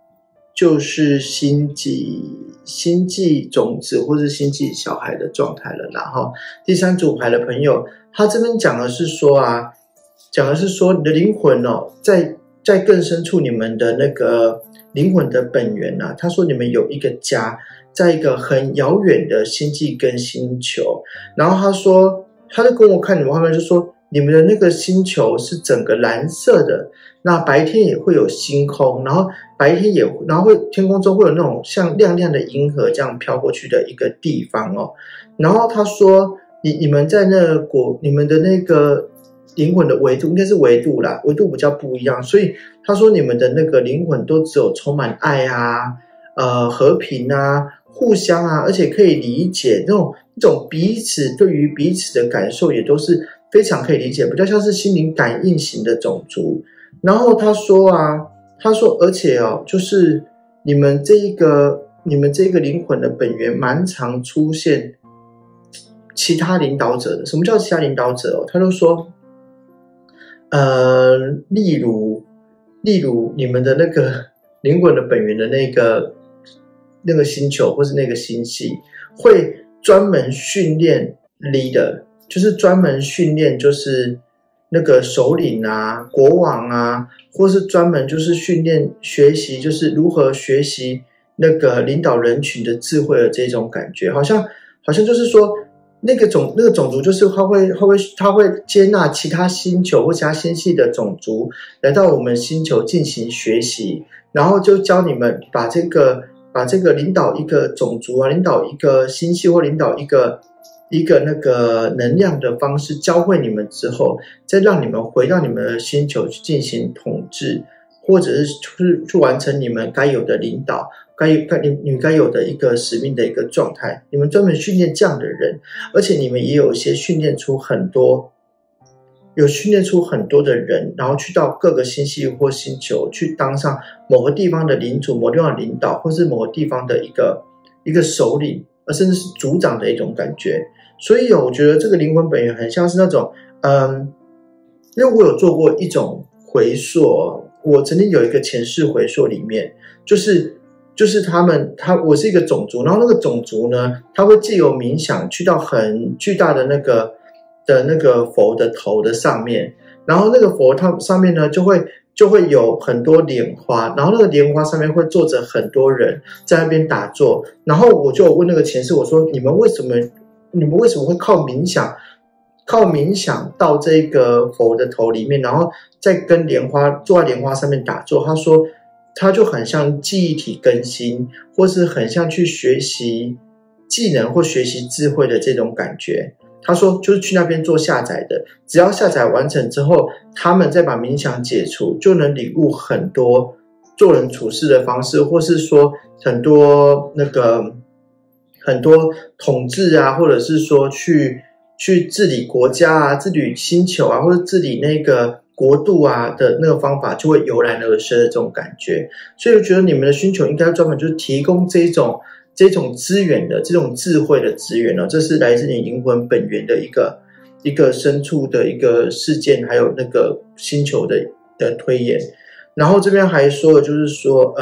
星际种子或是星际小孩的状态了。然后第3组牌的朋友，他这边讲的是说你的灵魂在更深处，你们的那个灵魂的本源啊，他说你们有一个家，在一个很遥远的星际跟星球。然后他就跟我看你们画面，就说你们的那个星球是整个蓝色的，那白天也会有星空，然后天空中会有那种像亮亮的银河这样飘过去的一个地方哦。然后他说你们在你们的那个灵魂的维度应该是维度啦，维度比较不一样，所以他说你们的那个灵魂都只有充满爱啊、和平啊、互相啊，而且可以理解那种彼此对于彼此的感受也都是非常可以理解，比较像是心灵感应型的种族。然后他说而且就是你们这一个灵魂的本源蛮常出现其他领导者的。什么叫其他领导者他就说例如你们的那个灵魂的本源的那个星球或是那个星系会专门训练 leader， 就是专门训练就是那个首领啊、国王啊，或是专门就是训练学习，就是如何学习那个领导人群的智慧的这种感觉，好像就是说那个种族就是他会接纳其他星球或其他星系的种族来到我们星球进行学习，然后就教你们把这个领导一个种族啊，领导一个星系或领导一个那个能量的方式教会你们之后，再让你们回到你们的星球去进行统治，或者是去完成你们该有的领导，你们该有的一个使命的一个状态。你们专门训练这样的人，而且你们也有一些训练出很多的人，然后去到各个星系或星球去当上某个地方的领主、某个地方的领导，或是某个地方的一个首领，甚至是组长的一种感觉。所以我觉得这个灵魂本源很像是那种因为我有做过一种回溯，我曾经有一个前世回溯里面，就是我是一个种族，然后那个种族呢，他会藉由冥想去到很巨大的那个佛的头的上面，然后那个佛它上面呢就会有很多莲花，然后那个莲花上面会坐着很多人在那边打坐，然后我就问那个前世，我说你们为什么会靠冥想到这个佛的头里面，然后再跟坐在莲花上面打坐？他说他就很像记忆体更新，或是很像去学习技能或学习智慧的这种感觉。他说就是去那边做下载的，只要下载完成之后，他们再把冥想解除，就能领悟很多做人处事的方式，或是说很多统治啊，或者是说去治理国家啊、治理星球啊，或者治理那个国度啊的那个方法就会油然而生的这种感觉。所以我觉得你们的星球应该专门就是提供这种资源的这种智慧的资源，这是来自你灵魂本源的一个深处的一个事件，还有那个星球的推演。然后这边还说的就是说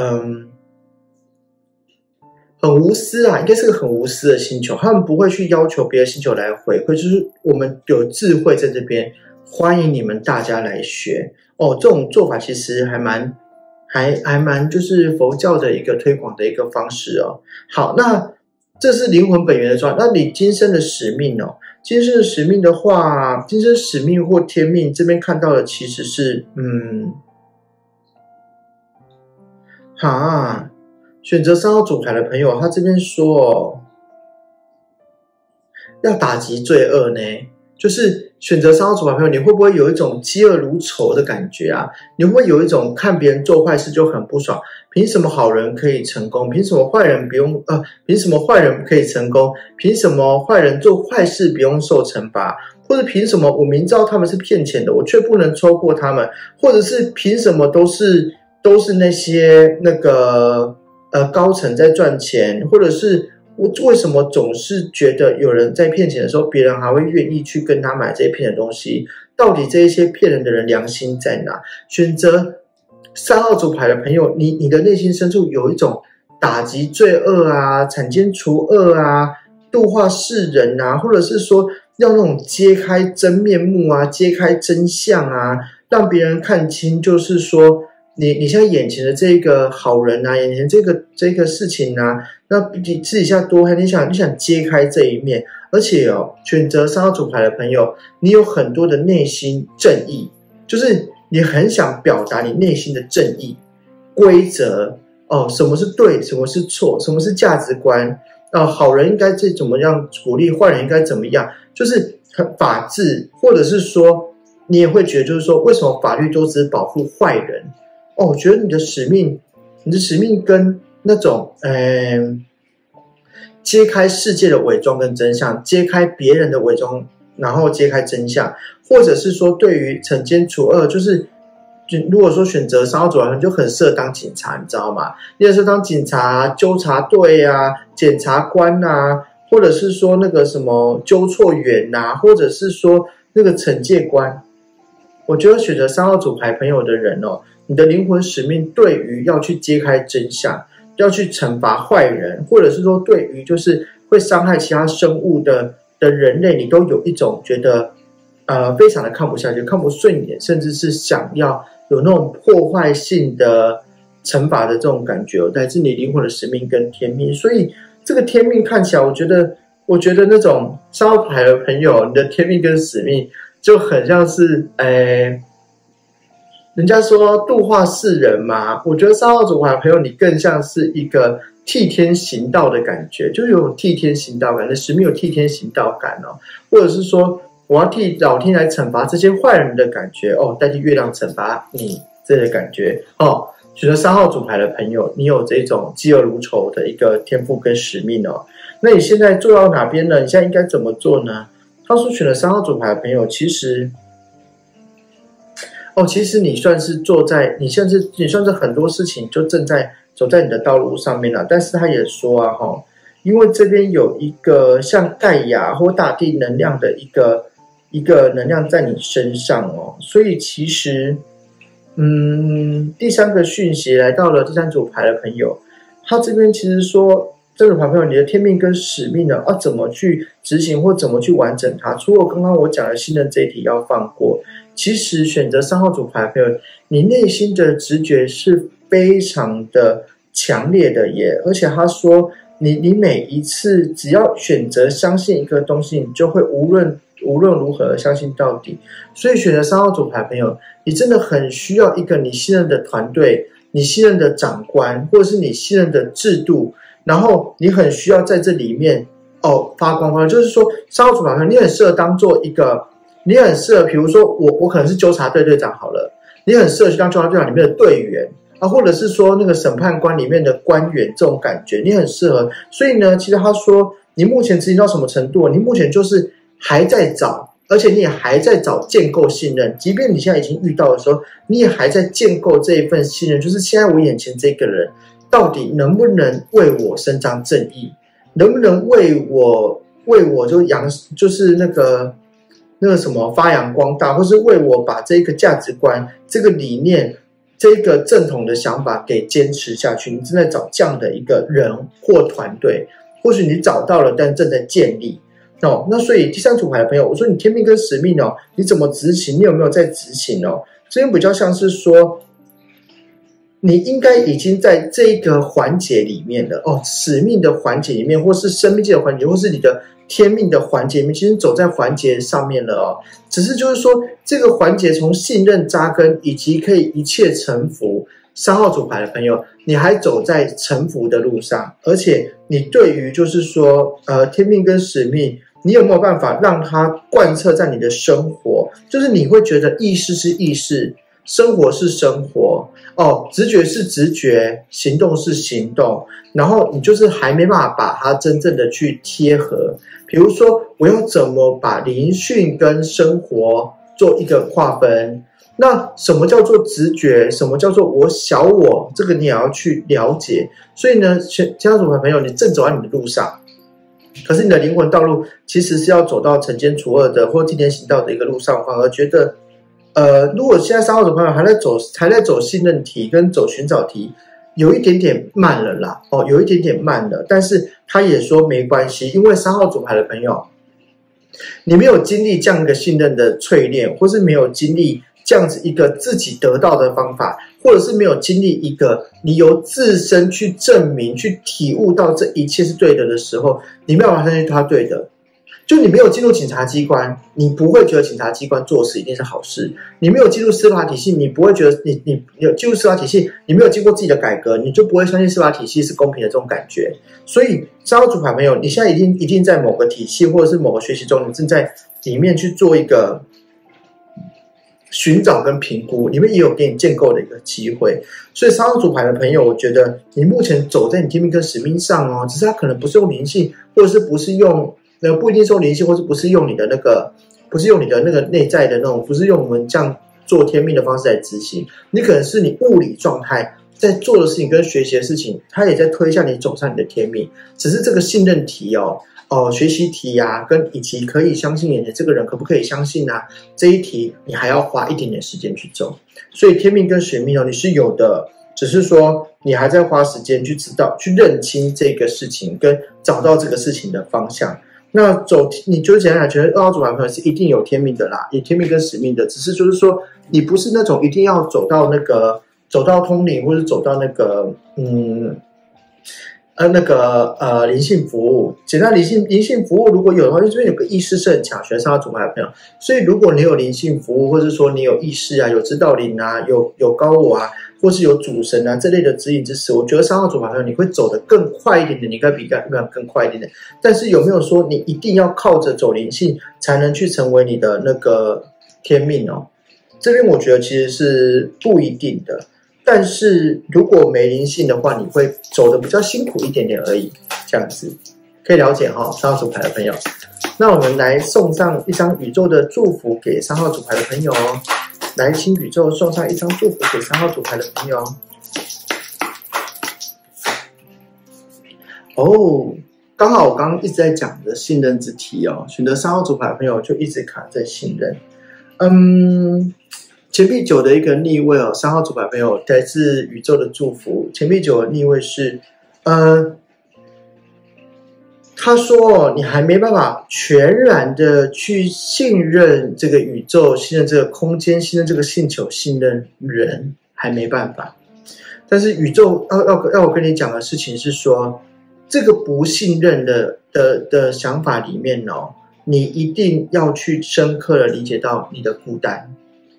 很无私啊，应该是个很无私的星球，他们不会去要求别的星球来回馈，就是我们有智慧在这边，欢迎你们大家来学这种做法其实还蛮就是佛教的一个推广的一个方式哦。好，那这是灵魂本源的状态。那你今生的使命今生的使命的话，今生使命或天命这边看到的其实是选择3号主牌的朋友，他这边说要打击罪恶呢，就是选择3号主牌朋友，你会不会有一种嫉恶如仇的感觉啊？你会不会有一种看别人做坏事就很不爽？凭什么好人可以成功？凭什么坏人凭什么坏人可以成功？凭什么坏人做坏事不用受惩罚？或者凭什么我明知道他们是骗钱的，我却不能戳破他们？或者是凭什么都是那些那个高层在赚钱？或者是为什么总是觉得有人在骗钱的时候，别人还会愿意去跟他买这些骗的东西？到底这一些骗人的人良心在哪？选择3号主牌的朋友，你的内心深处有一种打击罪恶啊、铲奸除恶啊、度化世人啊，或者是说要那种揭开真面目啊、揭开真相啊，让别人看清，就是说你现在眼前的这个好人啊，眼前这个事情啊，那比私底下多黑，你想揭开这一面。而且选择3号主牌的朋友，你有很多的内心正义，就是你很想表达你内心的正义规则什么是对，什么是错，什么是价值观好人应该怎么样鼓励，坏人应该怎么样，就是很法治，或者是说你也会觉得就是说为什么法律都只保护坏人我觉得你的使命跟那种揭开世界的伪装跟真相，揭开别人的伪装，然后揭开真相，或者是说对于惩奸除恶，就是如果说选择3号主牌，你就很适合当警察，你知道吗？你也是当警察、纠察队啊、检察官啊，或者是说那个什么纠错员啊，或者是说那个惩戒官。我觉得选择3号主牌朋友的人你的灵魂使命对于要去揭开真相，要去惩罚坏人，或者是说对于就是会伤害其他生物的人类，你都有一种觉得非常的看不下去，看不顺眼，甚至是想要有那种破坏性的惩罚的这种感觉，来自你灵魂的使命跟天命。所以这个天命看起来，我觉得那种3号牌的朋友，你的天命跟使命就很像是人家说度化世人嘛，我觉得3号主牌的朋友，你更像是一个替天行道的感觉，就有替天行道感，你的使命有替天行道感哦，或者是说我要替老天来惩罚这些坏人的感觉哦，代替月亮惩罚你这个感觉哦。选择3号主牌的朋友，你有这种嫉恶如仇的一个天赋跟使命哦。那你现在做到哪边呢？你现在应该怎么做呢？他说选了3号主牌的朋友，其实你算是你算是很多事情就正在走在你的道路上面了。但是他也说啊，因为这边有一个像盖亚或大地能量的一个能量在你身上哦，所以其实第3个讯息来到了第3组牌的朋友，他这边其实说这组牌朋友，你的天命跟使命呢，要怎么去执行或怎么去完整它？除了刚刚我讲的信任这一题要放过，其实选择3号组牌的朋友，你内心的直觉是非常的强烈的耶。而且他说你每一次只要选择相信一个东西，你就会无论如何相信到底。所以选择3号组牌的朋友，你真的很需要一个你信任的团队，你信任的长官，或者是你信任的制度，然后你很需要在这里面发光。就是说3号组牌的朋友，你很适合当做一个，你很适合比如说我可能是纠察队队长好了，你很适合去当纠察队长里面的队员啊，或者是说那个审判官里面的官员，这种感觉你很适合。所以呢，其实他说你目前执行到什么程度，你目前就是还在找，而且你也还在找建构信任，即便你现在已经遇到的时候，你也还在建构这一份信任，就是现在我眼前这个人到底能不能为我伸张正义，能不能为我就是那个什么发扬光大，或是为我把这个价值观、这个理念、这个正统的想法给坚持下去。你正在找这样的一个人或团队，或许你找到了，但正在建立那所以第3组牌的朋友，我说你天命跟使命你怎么执行？你有没有在执行这边比较像是说，你应该已经在这个环节里面了使命的环节里面，或是生命界的环节，或是你的天命的环节里面，其实走在环节上面了只是就是说这个环节从信任扎根，以及可以一切臣服。3号组牌的朋友，你还走在臣服的路上，而且你对于就是说天命跟使命，你有没有办法让它贯彻在你的生活？就是你会觉得意识是意识，生活是生活直觉是直觉，行动是行动，然后你就是还没办法把它真正的去贴合。比如说我要怎么把灵讯跟生活做一个划分，那什么叫做直觉，什么叫做我，这个你也要去了解。所以呢，家族朋友，你正走在你的路上，可是你的灵魂道路其实是要走到惩奸除恶的或替天行道的一个路上，反而觉得如果现在3号组朋友还在走信任题跟走寻找题，有一点点慢了啦有一点点慢了。但是他也说没关系，因为3号组牌的朋友，你没有经历这样一个信任的淬炼，或是没有经历这样子一个自己得到的方法，或者是没有经历一个你由自身去证明、去体悟到这一切是对的时候，你没有办法相信它对的。就你没有进入警察机关，你不会觉得警察机关做事一定是好事；你没有进入司法体系，你不会觉得你有进入司法体系，你没有经过自己的改革，你就不会相信司法体系是公平的这种感觉。所以3号组牌朋友，你现在一定在某个体系或者是某个学习中，你正在里面去做一个寻找跟评估，里面也有给你建构的一个机会。所以3号组牌的朋友，我觉得你目前走在你天命跟使命上只是它可能不是用灵性，或者是不是用不一定是用灵性，或是不是用你的那个内在的那种，不是用我们这样做天命的方式来执行。你可能是你物理状态在做的事情跟学习的事情，它也在推向你走上你的天命。只是这个信任题学习题跟以及可以相信你的这个人可不可以相信这一题你还要花一点点时间去走。所以天命跟使命你是有的，只是说你还在花时间去知道、去认清这个事情，跟找到这个事情的方向。 那你就简单来觉得2号组牌的朋友是一定有天命的啦，有天命跟使命的，只是就是说你不是那种一定要走到通灵或者走到灵性服务。简单灵性服务如果有的话，因为这边有个意识是很强，选3号组牌的朋友，所以如果你有灵性服务，或者说你有意识啊，有指导灵啊，有高我啊，或是有主神啊这类的指引之时，我觉得3号组牌的朋友你会走得更快一点点，你应该比更快一点点。但是有没有说你一定要靠着走灵性才能去成为你的那个天命哦？这边我觉得其实是不一定的。但是如果没灵性的话，你会走得比较辛苦一点点而已，这样子可以了解哈，3号组牌的朋友。那我们来送上一张宇宙的祝福给3号组牌的朋友哦，来请宇宙送上一张祝福给3号组牌的朋友哦。刚好我刚刚一直在讲的信任之题哦，选择3号组牌的朋友就一直卡在信任。钱币9的一个逆位哦，3号组牌朋友来自宇宙的祝福。钱币9的逆位是，他说你还没办法全然的去信任这个宇宙，信任这个空间，信任这个星球，信任人，还没办法。但是宇宙要我跟你讲的事情是说，这个不信任的想法里面哦，你一定要去深刻的理解到你的孤单。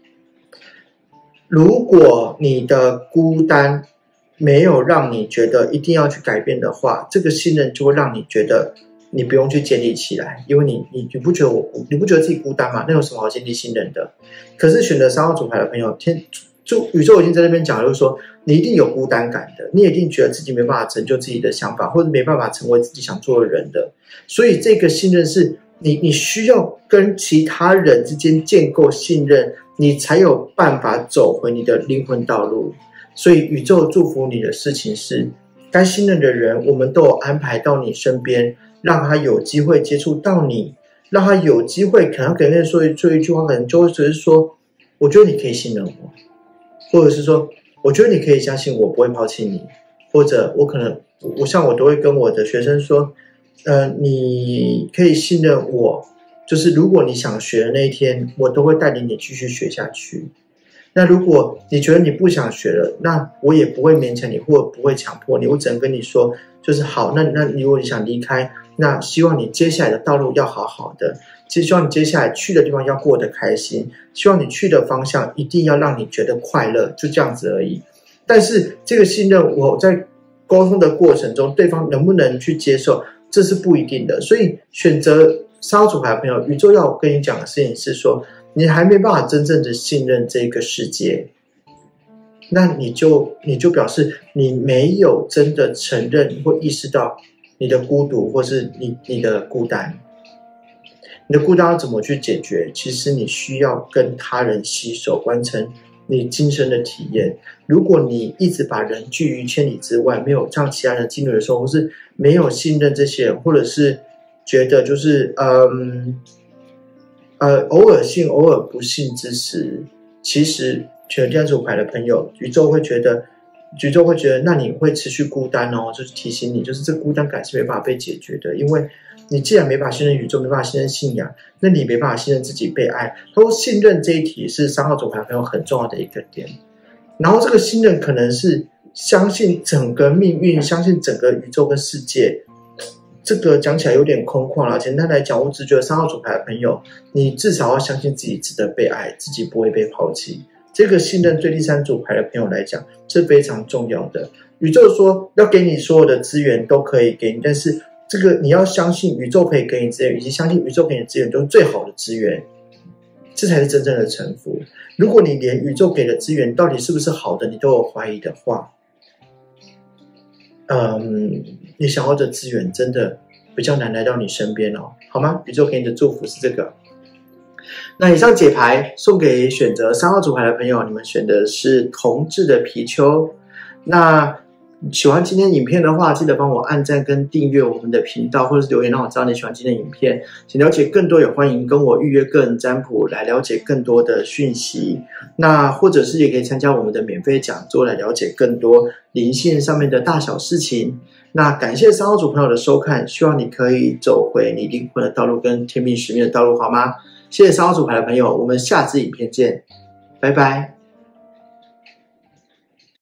如果你的孤单没有让你觉得一定要去改变的话，这个信任就会让你觉得你不用去建立起来，因为你不觉得自己孤单吗？那有什么好建立信任的？可是选择3号组牌的朋友，宇宙已经在那边讲，就是说你一定有孤单感的，你一定觉得自己没办法成就自己的想法，或者没办法成为自己想做的人的，所以这个信任是你需要跟其他人之间建构信任，你才有办法走回你的灵魂道路。所以宇宙祝福你的事情是，该信任的人我们都有安排到你身边，让他有机会接触到你，让他有机会可能给人说一句话，可能就会只是说，我觉得你可以信任我，或者是说我觉得你可以相信我不会抛弃你，或者我都会跟我的学生说，你可以信任我，就是如果你想学的那一天，我都会带领你继续学下去。那如果你觉得你不想学了，那我也不会勉强你，或者不会强迫你，我只能跟你说，就是好，那如果你想离开，那希望你接下来的道路要好好的，希望你接下来去的地方要过得开心，希望你去的方向一定要让你觉得快乐，就这样子而已。但是这个信任，我在沟通的过程中，对方能不能去接受，这是不一定的。所以选择3号组牌的朋友，宇宙要我跟你讲的事情是说，你还没办法真正的信任这个世界，那你就表示你没有真的承认或意识到你的孤独，或是你的孤单。你的孤单要怎么去解决？其实你需要跟他人携手，完成你今生的体验。如果你一直把人拒于千里之外，没有让其他人进入的时候，或是没有信任这些人，或者是觉得就是偶尔信偶尔不信之时，其实选第二组牌的朋友，宇宙会觉得那你会持续孤单哦，就是提醒你，就是这孤单感是没办法被解决的，因为你既然没办法信任宇宙，没办法信任信仰，那你没办法信任自己被爱。他说信任这一题是3号组牌朋友很重要的一个点，然后这个信任可能是相信整个命运，相信整个宇宙跟世界。这个讲起来有点空旷了，简单来讲，我只觉得3号组牌的朋友，你至少要相信自己值得被爱，自己不会被抛弃。这个信任对第3组牌的朋友来讲是非常重要的。宇宙说要给你所有的资源都可以给你，但是这个你要相信宇宙可以给你资源，以及相信宇宙给你的资源都是最好的资源，这才是真正的臣服。如果你连宇宙给的资源到底是不是好的你都有怀疑的话，你想要的资源真的比较难来到你身边哦，好吗？宇宙给你的祝福是这个。那以上解牌送给选择3号组牌的朋友，你们选的是铜制的貔貅。那喜欢今天影片的话，记得帮我按赞跟订阅我们的频道，或者是留言让我知道你喜欢今天的影片。请了解更多，也欢迎跟我预约个人占卜来了解更多的讯息。那或者是也可以参加我们的免费讲座来了解更多灵性上面的大小事情。 那感谢三号组朋友的收看，希望你可以走回你灵魂的道路跟天命使命的道路，好吗？谢谢三号组牌的朋友，我们下支影片见，拜拜。